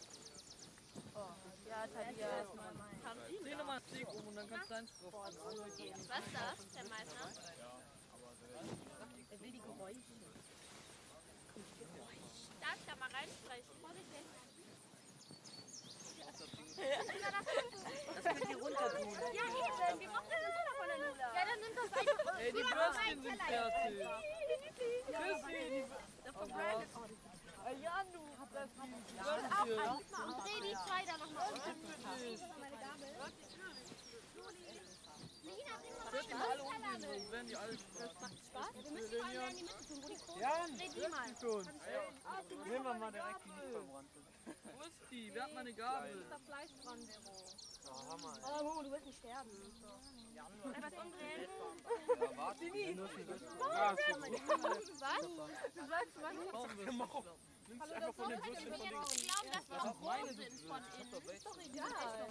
Ja, Talia. Dreh nochmal einen Steak um und dann kannst du deins drauf tun. Was ist das, der Meister? Er will die Geräusche. Darf ich da mal reinsprechen? Vorsichtig. Das könnt ihr runter tun. Ja, eben. Wir brauchen das Teller von der Nula. Ja, dann nimm das einfach. Ey, die Tu das auf Würstchen einen sind Teller jetzt fertig. einfach. Chrissy, Das verbrannt. Ja, du. Das Auch die ein. Und dreh die zwei da nochmal um. Würstchen. Meine Gabel. Lina, bring mal Hört die rein. mal alle umdrehen, sonst werden die alle Das macht Spaß. Wir müssen die vor allem in die Mitte tun, wo die Krone Jan, ist. Dreh die mal. schon. Nehmen wir mal direkt die nicht verbrannt. Wo ist die? Wer hat meine Gabel? da Fleisch dran, Vero. Oh, Hammer. Oh, Momo, du wirst nicht sterben. Etwas umdrehen. Ja, warte, die nur schon wissen. Ja, ist gut. Was? Du sagst manchmal. Nimmst einfach von den Ich Würstchen will von jetzt Ding. nicht glauben, dass wir noch groß sind von innen. Ist doch egal.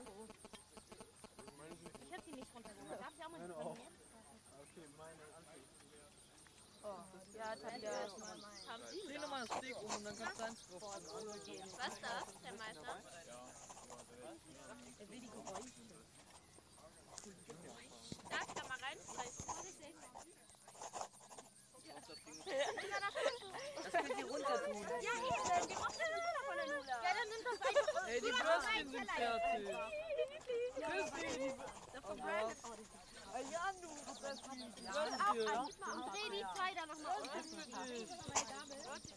Ich hab die nicht runtergenommen. Darf ich auch mal nicht runternehmen? Okay, meine Anfang. Ja, Talia. Dreh nochmal ein Steak um und dann kannst du deins drauf tun. Was ist das, der Meister? Er will die Geräusche. Darf ich da mal reinsprechen? Vorsichtig. Das könnt ihr runter tun. Ja, eben. Wir brauchen das Teller von der Nula. Ja, dann nimm das einfach. Ey, die Tu das auf Würstchen einen sind Teller jetzt fertig. einfach. Chrissy, Das verbrannt. Ja, du. Das Auch ein. Und dreh die zwei da nochmal um. Meine Gabel.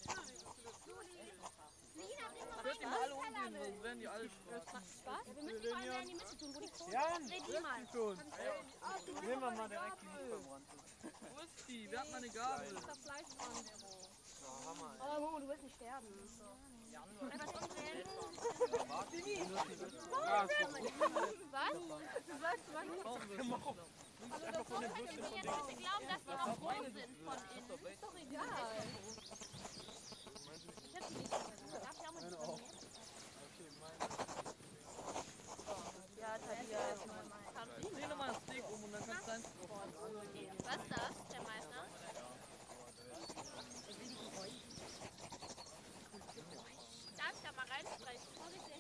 Lina, bring mal hört die rein. mal alle umdrehen, sonst werden die alle Spaß. Wir müssen die vor allem in die Mitte tun, wo die Krone Jan, ist. Dreh die mal. schon. Nehmen wir mal direkt die nicht verbrannt. Wo ist die? Wer hat meine Gabel? da Fleisch dran, Vero. Oh, Hammer. Oh, Momo, du wirst nicht sterben. Etwas umdrehen. Warte, die nur schon wissen. Ja, ist gut. Was? Du sagst manchmal. Nimmst einfach von den Ich Würstchen will von jetzt Ding. bitte glauben, dass wir noch groß sind von innen. Ist doch egal. Ich hab die nicht runtergenommen. Darf ich auch mal nicht runternehmen? Okay, meine. Ja, Talia. Dreh nochmal ein Steak um und dann kannst du deins drauf tun. Was ist das, der Meister? Darf ich da mal reinsprechen? Vorsichtig.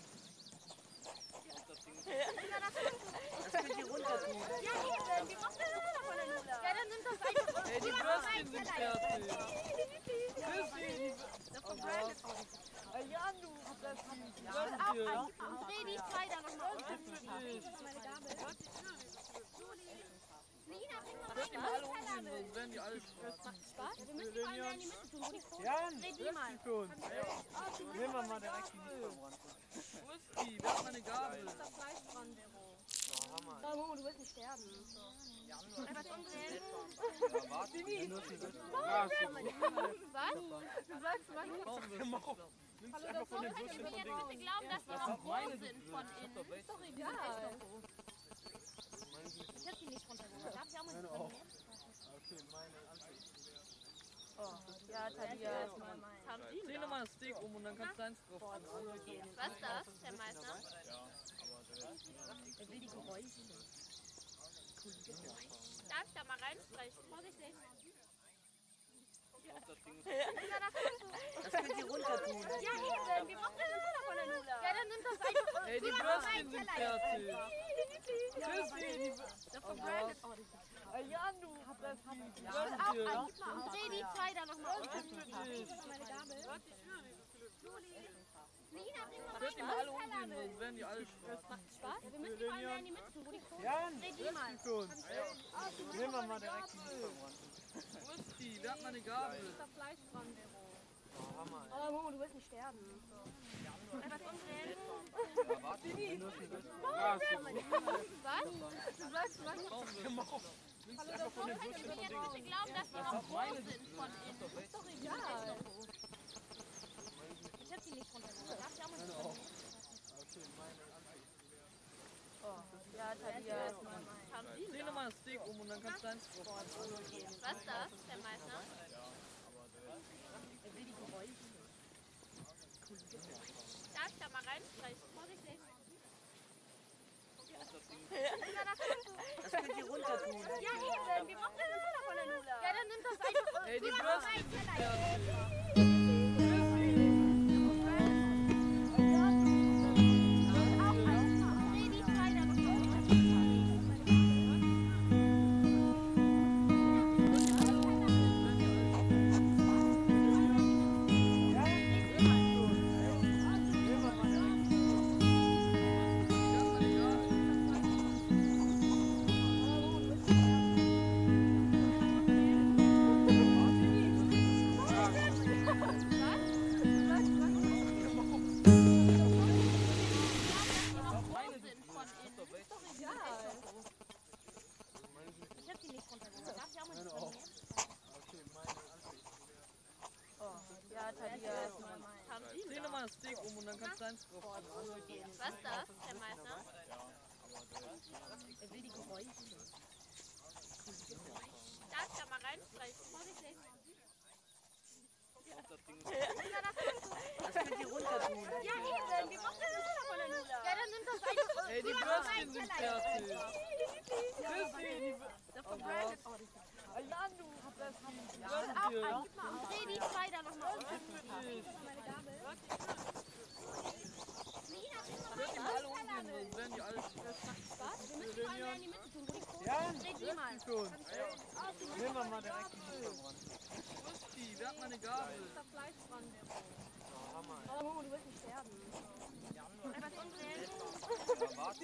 Das könnt ihr runter tun. Ja, eben. Wir brauchen das Teller von der Nula. Ja, dann nimm das einfach. Ey, die Tu das auf Würstchen einen sind Teller jetzt fertig. einfach. Chrissy, Das verbrannt. Ja, du. Das Auch ein. Und dreh die zwei da nochmal um. die. Meine Gabel. Lina, bring mal Hört die mal rein. alle umdrehen, sonst werden die alle Spaß. Wir müssen die vor allem in die Mitte tun, wo die Krone Jan, ist. Dreh die mal. schon. Nehmen wir mal direkt die nicht verbrannt. Wo ist die? Wer hat meine Gabel? da Fleisch dran, Vero. Oh, Hammer. Oh, Momo, du wirst nicht sterben. Etwas umdrehen. Ja, warte, die nur schon wissen. Ja, ist gut. Was? Du sagst manchmal. Nimmst einfach von den Ich Würstchen will von jetzt Ding. bitte glauben, dass wir noch groß sind von innen. Ist doch egal. Ich hab die nicht runtergenommen. Darf ich auch mal nicht runternehmen? Okay, meine Anfang. Ja, Talia. Dreh nochmal ein Steak um und dann kannst du deins drauf tun. Was ist das, der Meister? Er will die Geräusche. Darf ich da mal reinsprechen? Vorsichtig. Das könnt ihr runter tun. Ja, eben. Wir brauchen das Teller von der Nula. Ja, dann nimm das einfach. Ey, die Tu das auf einen Würstchen sind Teller jetzt fertig. einfach. Chrissy, Das verbrannt. Ja, du. Das Auch die. ein. Und dreh die zwei da nochmal um. Meine Gabel. Lina, bring mal hört die rein. mal alle umdrehen, sonst werden die alle Spaß. Wir müssen die vor allem in die Mitte tun, wo die Krone Jan, ist. Dreh die mal. schon. Nehmen wir mal direkt die nicht verbrannt. Wo ist die? Wer hat meine Gabel? da Fleisch dran, Vero. Oh, Hammer. Oh, Momo, du wirst nicht sterben. Etwas umdrehen. Ja, warte, die nur schon wissen. Ja, ist gut. Was? Du sagst manchmal. Nimmst einfach von den Ich Würstchen will von jetzt Ding. bitte glauben, dass wir noch groß sind von innen. Ist doch egal. Ich hab die nicht runtergenommen. Darf ich auch mal nicht runternehmen? Okay, meine Anfang. Ja, Talia. Dreh nochmal ein Steak um und dann kannst du deins drauf tun. Was ist das, der Meister? Er will die Geräusche. Darf ich da mal reinsprechen? Vorsichtig. Würstchen sind fertig. Dreh nochmal das Steak um und dann kannst du eins drauf. Was ist das, der Meister? Er will die Geräusche. Darf ich da mal reinsprechen? Vorsichtig. Das könnt ihr runter tun. Ja, eben. Wir brauchen das Wasser von der Nudel. Ja, dann nimmt das einfach. Ey, die Würstchen sind fertig. Würstchen, die Würstchen. Ja, du hast das Dreh die zwei da nochmal um. Meine Gabel. Hört die mal alle umgehen, sonst werden die alle Was? Wir müssen die mal in die Mitte tun, wo die Krone Ja, ist. Dreh die mal. schon. nehmen wir mal direkt die Würstchen, wer hat meine Gabel? Da ist Fleisch dran, der Roh. Oh, du wirst nicht sterben. Etwas umdrehen. Was?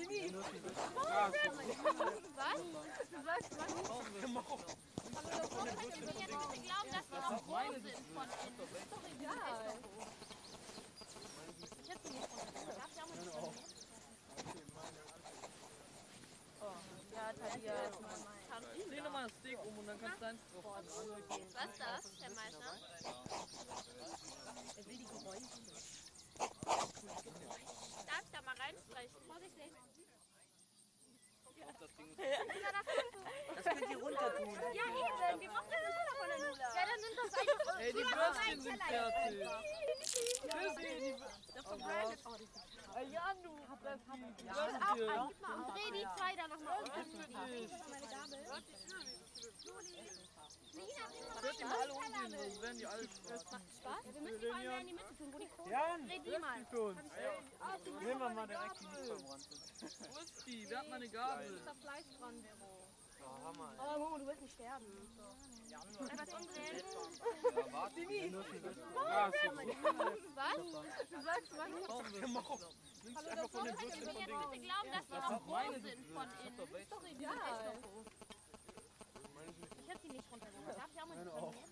Was? Ich will jetzt nicht glauben, dass wir noch roh sind von innen. Ist doch egal. Ich hab die nicht runtergenommen. Darf ich auch mal nicht runternehmen? Ja, Talia. Dreh nochmal das Steak um und dann kannst du eins drauf. Was ist das, der Meister? Er will die Geräusche. Darf ich da mal reinsprechen? Vorsichtig. Das könnt ihr runter tun. Ja, eben. Wir brauchen das Wasser von der Nudel. Ja, dann nimmt das einfach. Ey, die Würstchen sind fertig. Würstchen, die Würstchen. Ja, du hast das Würstchen. Dreh die zwei da nochmal um. Meine Gabel. Hört die mal alle umgehen, sonst werden die alle Spaß? Wir müssen die mal mehr in die Mitte tun, wo die Krone Ja, ist. Dreh die mal. schon. nehmen wir mal direkt die Verbrannte. Würstchen, wer hat meine Gabel? Da ist Fleisch dran, der Roh. Oh, du wirst nicht sterben. Etwas umdrehen. Was? Was? Du sagst was? Nimmst einfach von den Ich Würstchen will von jetzt Dingen. nicht glauben, dass wir noch roh sind von innen. Ist doch egal. Ich hab die nicht runtergenommen. Darf ich auch mal nicht runternehmen?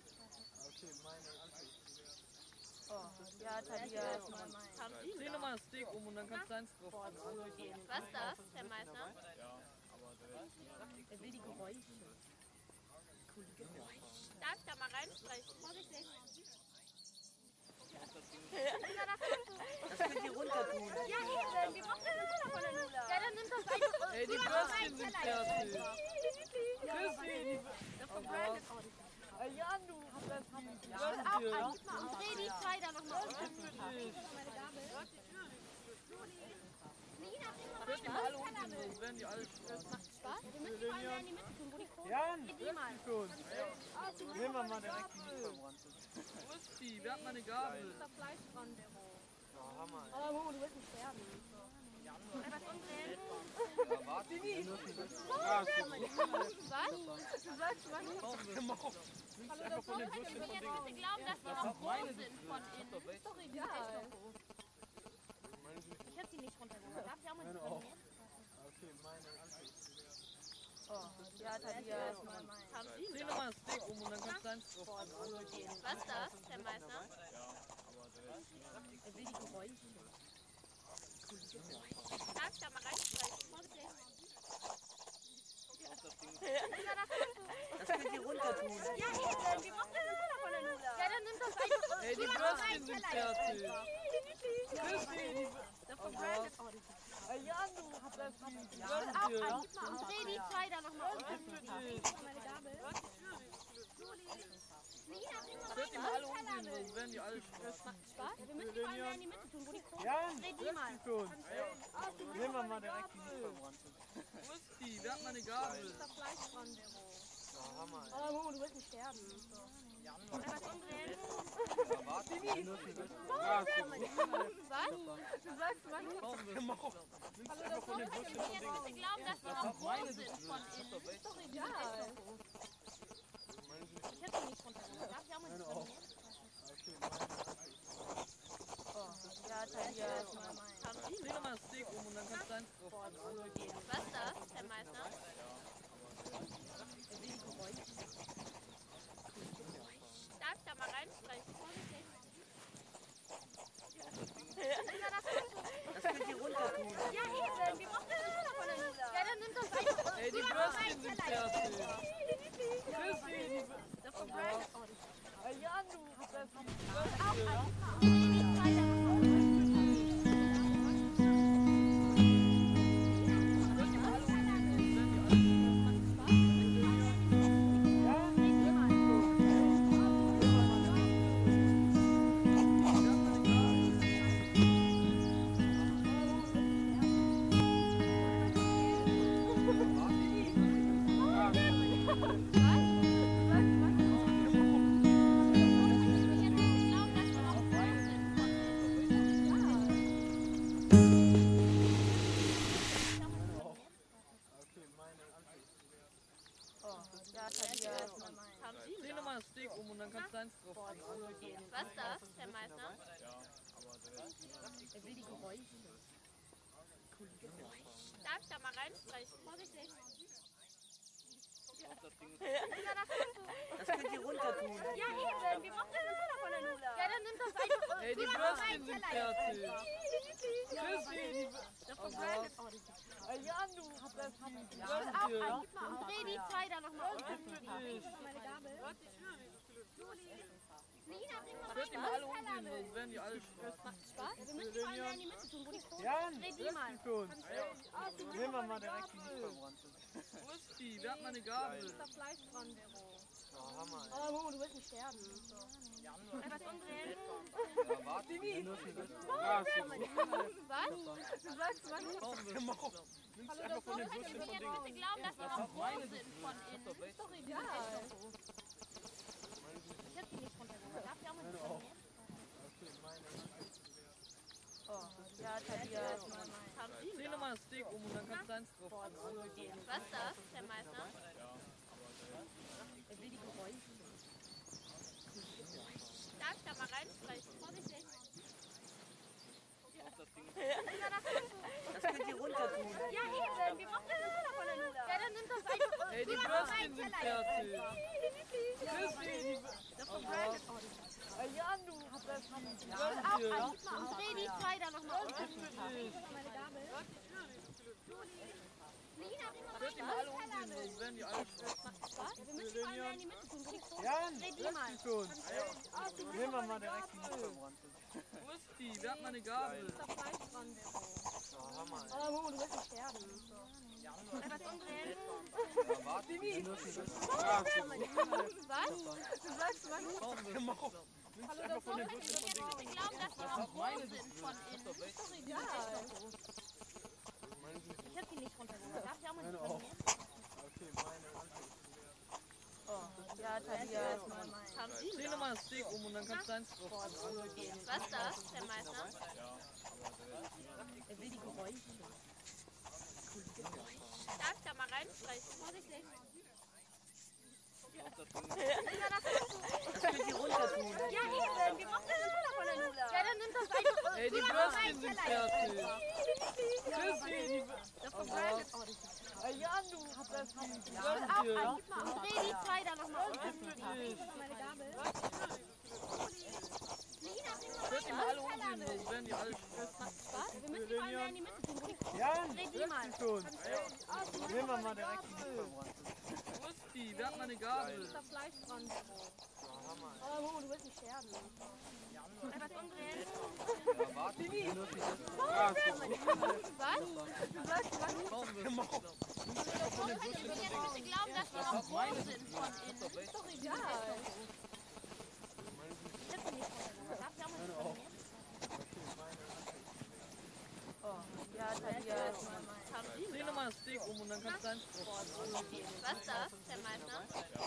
Ja, Talia. Dreh nochmal das Steak um und dann kannst du eins drauf. Was ist das, der Meister? Er will die Geräusche. Darf ich da mal reinsprechen? Vorsichtig. Das könnt ihr runter tun. Ja, eben. Wir brauchen das Wasser von der Nudel. Ja, dann nimmt das einfach. Ey, die Würstchen sind fertig. Würstchen, die Würstchen. Ja, du hast das Würstchen. Dreh die zwei da nochmal um. Hört die mal alle umgehen, sonst werden die alle Spaß? Wir müssen die mal mehr in die Mitte tun, wo die Krone Ja, ist. Dreh die mal. schon. nehmen wir mal direkt die Verbrannte. Würstchen, wer hat meine Gabel? Da ist Fleisch dran, der Roh. Oh, du wirst nicht sterben. Etwas umdrehen. Was? Was? Du sagst was? Nimmst einfach von den Ich Würstchen will von jetzt Dingen. nicht glauben, dass wir noch roh sind von innen. Ist doch egal. Ich hab die nicht runtergenommen. Darf ich auch mal nicht runternehmen? Ja, Talia. Dreh nochmal das Steak um und dann kannst du eins drauf. Was ist das, der Meister? Er will die Geräusche. Darf ich da mal reinsprechen? Vorsichtig. Das könnt ihr runter tun. Ja, eben. Wir brauchen das Wasser von der Nudel. Ja, dann nimmt das einfach. Ey, die Würstchen sind fertig. Würstchen, die Würstchen. Ja, du hast das Würstchen. Dreh die zwei da nochmal um. Meine Gabel. Hört die mal alle umgehen, sonst werden die alle Spaß? Wir müssen die mal mehr in die Mitte tun, wo die Krone Ja, ist. Dreh die mal. schon. nehmen wir mal direkt die Verbrannte. Würstchen, wer hat meine Gabel? Da ist Fleisch dran, der Roh. Oh, Momo, du wirst nicht sterben. Einfach umdrehen. Was? Was? Du sagst manchmal. Hallo, das von den Buschen von Dingen. Sie glauben, dass wir noch groß sind von innen. Ist doch egal. Ich hätte sie nicht runtergemacht. Darf ich auch mal nicht runtergehen? Ja, Talia. Dreh doch mal das Steak um und dann kannst du eins drauf. Was ist das, Herr Meister? Darf ich da mal reinsprechen? Das könnt ihr runter tun. Ja, eben. Wir brauchen das von der Nula. Ja, dann nimm das einfach. Ey, die Würstchen sind fertig. Chrissy, die Das von Brian. Ja, du hast das Dreh doch mal das Steak um und dann kannst du eins drauf. Was ist das, Herr Meister? Er will die Geräusche. Darf ich da mal reinsprechen? Vorsichtig. Das könnt ihr runter tun. Ja, eben. Wir brauchen das von der Nula. Ja, dann nimm das einfach. Ey, die Würstchen sind fertig. Chrissy, die Das von Brian. Ja, du hast das Würstchen. Dreh die zwei da nochmal um. Meine Gabel. Lina, bring mal Hört die mal alle umgehen, sonst werden die alle schwester. Macht Spaß? Wir müssen die mal mehr in die Mitte tun, wo die Krone Jan, Dreh die mal. Schon. nehmen wir mal direkt die nicht verbrannt sind. Wo ist die? Wer hat meine Gabel? Da Fleisch dran, Vero. Hammer. Oh, Momo, du wirst nicht sterben. Einfach umdrehen. Was? Was? Du sagst manchmal. Nimmst einfach von den Würstchen von Sie Dingen. glauben, dass wir noch groß sind von innen. Ist doch egal. Ich hätte sie nicht runtergemacht. Darf ich auch mal nicht runtergehen? Ja, Talia. Dreh doch mal das Steak um und dann kannst du eins drauf. Was ist das, Herr Meister? Er will die Geräusche. Darf ich da mal reinsprechen? Vorsichtig. Das könnt ihr runter tun. Ja, eben. Wir brauchen das von der Nula. Ja, dann nimm das einfach. Ey, die Würstchen sind fertig. Chrissy, die Das von Brian. Ja, du hast das Würstchen. Dreh die zwei da nochmal um. Meine Gabel. Lina, bring mal Hört die mal alle umgehen, sonst werden die alle schwester. Spaß? Wir müssen die mal mehr in die Mitte tun, wo die Krone Jan, Dreh die mal. Schon. nehmen wir mal direkt die nicht verbrannt sind. Wo ist die? Wer hat meine Gabel? Da Fleisch dran, Vero. Hammer. Oh, Momo, du wirst nicht sterben. Einfach umdrehen. Was? Was? Du sagst manchmal. Nimmst einfach von den Würstchen von Dingen. Sie glauben, dass wir noch groß sind von innen. Ist doch egal. Ich hätte sie nicht runtergemacht. Darf ich auch mal nicht runtergehen? Ja, Talia. Dreh doch mal das Steak um und dann kannst du eins drauf. Was ist das, Herr Meister? Er will die Geräusche. Darf ich da mal reinsprechen? Vorsichtig. Das könnt ihr runter tun. Ja, eben. Wir brauchen das von der Nula. Ja, dann nimm das einfach. Ey, die Würstchen sind fertig. Chrissy, die Das von Brian. Ja, du hast das Würstchen. Dreh die zwei da nochmal um. Meine Gabel. Lina, bring mal Hört die mal alle umgehen, sonst werden die alle schwester. Spaß? Wir müssen die mal mehr in die Mitte tun, wo die Krone Jan, Dreh die mal. Schon. nehmen wir mal direkt die nicht verbrannt sind. Wo ist die? Wer hat meine Gabel? Da Fleisch dran, Vero. Oh, Momo, du wirst nicht sterben. Einfach umdrehen. Was? Was? Du sagst manchmal. Nimmst einfach von den Würstchen von Dingen. Sie glauben, dass wir noch groß sind von innen. Ist doch egal. Ich hätte sie nicht runtergemacht. Darf ich auch mal nicht runtergehen? Ja, Talia. Dreh doch mal das Steak um und dann kannst du eins drauf. Was ist das, der Meister?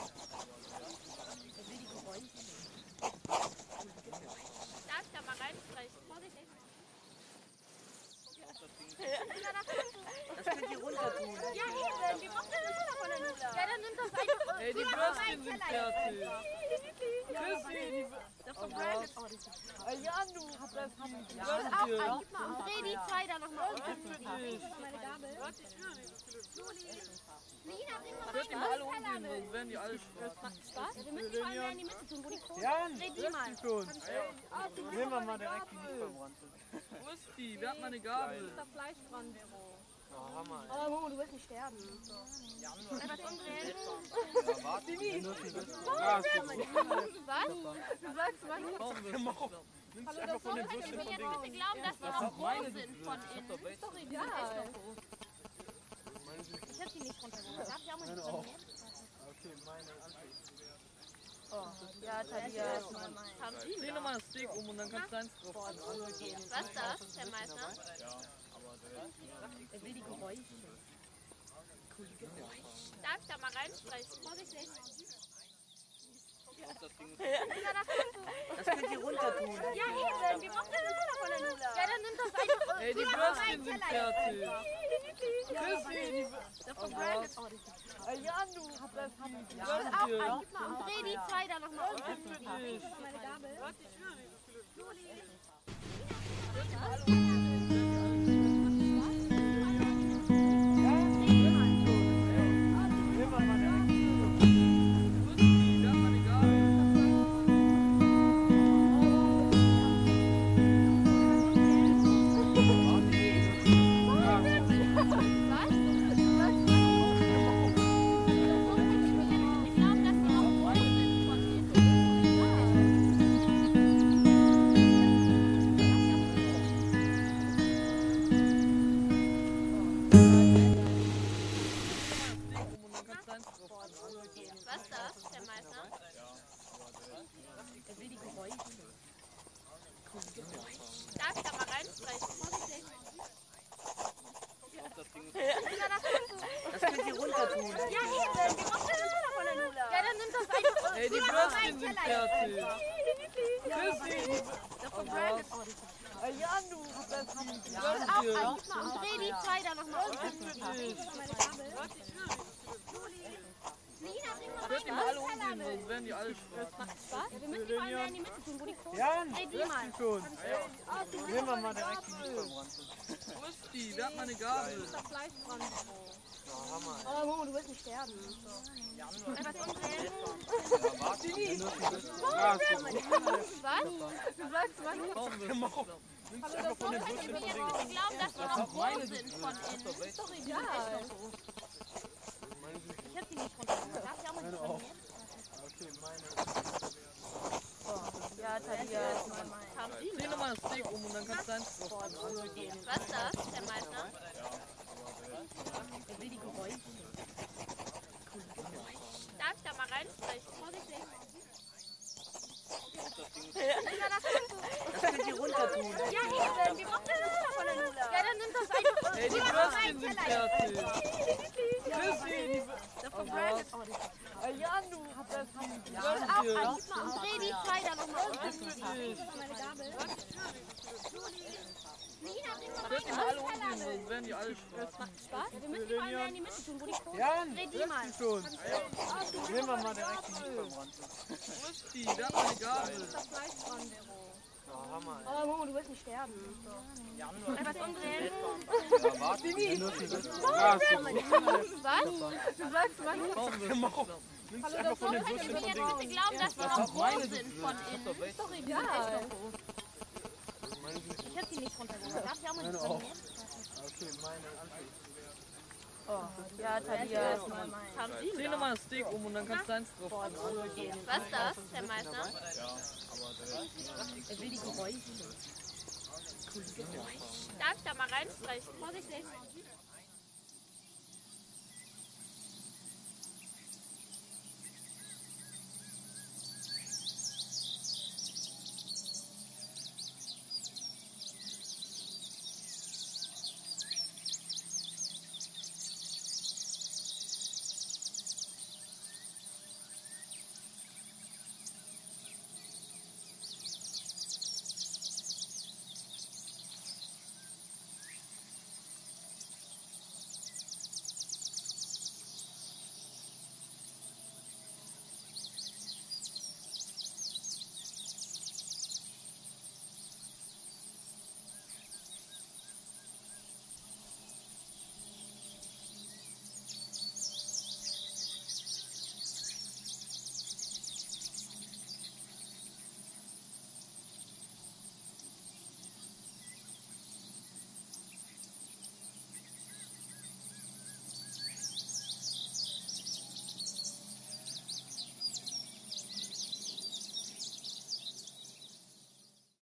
Darf ich da mal reinsprechen? Vorsichtig. Das könnt ihr runter tun. Ja, eben. Wir brauchen eine Nudel von der Nudel. Ja, dann nimm das einfach. Ey, die Würstchen sind fertig. Chrissy, die Das ist verbrannt. Ja, du hast das Würstchen. Dreh die zwei da nochmal um. dich. Meine Gabel. Lina, bring mal Ich werde die mal alle umdrehen, sonst werden die alle stressen. Was? Wir müssen die mal mehr in die Mitte tun, wo die Krone Ja, Dreh die mal. schon. Nehmen wir mal direkt die nicht verbrannt sind. Wo ist die? Wer hat meine Gabel? Da Fleisch dran, Vero. Oh, Hammer. Oh, Momo, du wirst nicht sterben. Etwas umdrehen. Ja, warte. Was? Du sagst was? Warum wirst du Nimmst du einfach von den Ich Würstchen will vom jetzt Ding. bitte glauben, dass die Das noch sind meine groß sind von innen. Würstchen. Ist doch egal. Ich hab die nicht runtergeholt. Darf ich auch mal nicht runterholen? Okay, meine Anfänge. Ja, Talia. Dreh nochmal das Steak um und dann kannst du eins drauf. Was ist das, der Meister? Er will die Geräusche. Darf ich da mal reinsprechen? Vorsichtig. Das könnt ihr runter tun. Ja, eben. Wir brauchen eine Nudel von der Nudel. Ja, dann nimm das einfach. Ey, die Würstchen sind fertig. Chrissy, die Das ist verbrannt. Ja, du hast das Würstchen. Dreh die zwei da nochmal um. dich. Meine Gabel. Nehmen wir mal direkt die Wer hat meine Gabel? Ich glaube, dass die noch groß sind von innen. Was ist das, der Meister? Er will die Geräusche. Darf ich da mal reinsprechen? Vorsichtig. Das könnt ihr runter tun. Ja, eben. Wir brauchen eine Nudel von der Nudel. Ja, dann nimm das einfach. Ey, die Würstchen sind fertig. Chrissy, die Das ist verbrannt. Ja, du hast das Würstchen. Dreh die zwei da nochmal um. dich. Meine Gabel. Lina, bring mal Ich werde die mal alle umdrehen, sonst werden die alle stressen. Was? Wir müssen die mal mehr in die Mitte tun, wo die Krone Ja, Dreh die mal. schon. Nehmen wir mal direkt die nicht verbrannt sind. Wo ist die? Wer hat meine Gabel? Da Fleisch dran, Vero. Oh, Hammer. Oh, Momo, du wirst nicht sterben. Etwas umdrehen. Ja, warte. Was? Du sagst was? Warum wirst du Nimmst du einfach von den Ich Würstchen will vom jetzt Ding. bitte glauben, dass die noch groß sind von innen. Ist doch egal. Ich hab die nicht runtergeholt. Darf ich auch mal nicht runterholen? Okay, meine Ja, Talia. Dreh nochmal das Steak um und dann kannst du eins drauf. Was ist das, der Meister? Er will die Geräusche. Darf ich da mal reinsprechen? Vorsichtig. Das könnt ihr runter tun. Ja, eben. Wir brauchen eine Nudel von der Nudel. Ja, dann nimm das einfach. Ey, die Würstchen sind fertig. Chrissy, die Das ist verbrannt. Ja, du hast das Würstchen. Dreh die zwei da nochmal um. dich. Meine Gabel. Lina, bring Ich mal werde die mal alle umdrehen, sonst werden die alle stressen. Was? Wir müssen die mal mehr in die Mitte tun, wo die Krone Ja, Dreh die mal. schon. Nehmen wir mal direkt die nicht verbrannt sind. Wo ist die? Wer hat meine Gabel? Da Fleisch dran, Vero. Oh, Hammer. Oh, Momo, du wirst nicht sterben. Etwas umdrehen. Ja, warte. Was? Du sagst was? Warum wirst du Nimmst du einfach von den Ich Würstchen will vom jetzt Ding. bitte glauben, dass die noch groß sind von innen. Ist doch egal. Ich hab die nicht runtergeholt. Darf ich auch mal nicht runterholen? Okay, meine Anfänge. Ja, Talia. Dreh nochmal das Steak um und dann kannst du eins drauf. Was ist das, der Meister? Er will die Geräusche. Darf ich da mal reinsprechen? Vorsichtig.